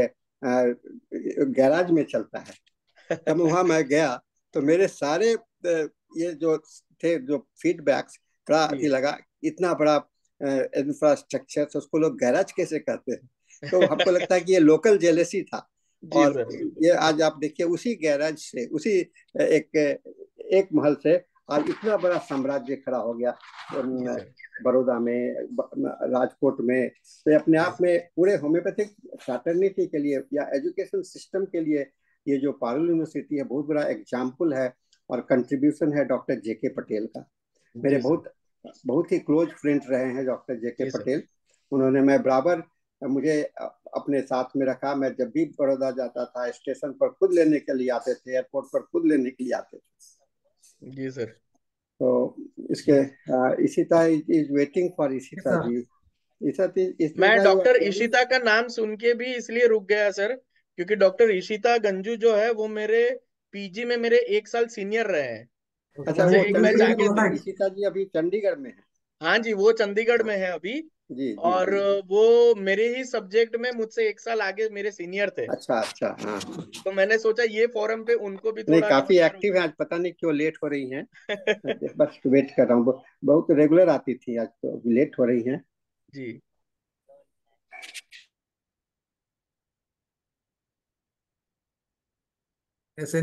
अ, गैराज में चलता है। तब वहां मैं गया तो मेरे सारे अ, ये जो थे जो फीडबैक्स, बड़ा जी अति लगा। इतना बड़ा इंफ्रास्ट्रक्चर, तो उसको लोग गैराज कैसे कहते हैं? तो हमको लगता है कि ये लोकल जेलेसी था। जी और सर। ये आज आप देखिए, उसी गैराज से, उसी एक एक महल से आज इतना बड़ा साम्राज्य खड़ा हो गया जी अम, सर। बड़ौदा में, ब- राजकोट में। तो ये अपने आप में पूरे होम्योपैथिक फ्रैटर्निटी के लिए या एजुकेशन सिस्टम के लिए ये जो पारुल यूनिवर्सिटी है, बहुत बड़ा एग्जाम्पल है। और कंट्रीब्यूशन है डॉक्टर जे के पटेल का। मेरे जी सर। बहुत बहुत ही क्लोज फ्रेंड रहे हैं डॉक्टर जे के जी सर। पटेल। उन्होंने, मैं बराबर, मुझे अपने साथ में रखा। मैं जब भी बड़ौदा जाता था, स्टेशन पर खुद लेने के लिए आते थे, एयरपोर्ट पर खुद लेने के लिए आते थे। जी सर। तो इसके अ, Ishita is waiting for Ishita Sir. जी। इशिता इशिता मैं you doctor are ready? Ishita का नाम सुन के भी इसलिए रुक गया सर, क्योंकि डॉक्टर इशिता गंजू जो है वो मेरे पीजी में मेरे एक साल सीनियर रहे हैं। अच्छा, उनसे वो एक बैच चंडीगढ़ आगे में थे। है। इशिता जी अभी चंडीगढ़ में है। हाँ जी, वो चंडीगढ़ में है अभी। जी जी और जी। वो मेरे ही सब्जेक्ट में मुझसे एक साल आगे मेरे सीनियर थे, अच्छा अच्छा, हाँ। तो मैंने सोचा ये फोरम पे उनको भी नहीं, थोड़ा काफी नमस्कार एक्टिव है आज, पता नहीं क्यों लेट हो रही हैं। हो। बस वेट कर रहा हूँ। बहुत रेगुलर आती थी, आज तो लेट हो रही हैं। जी ऐसे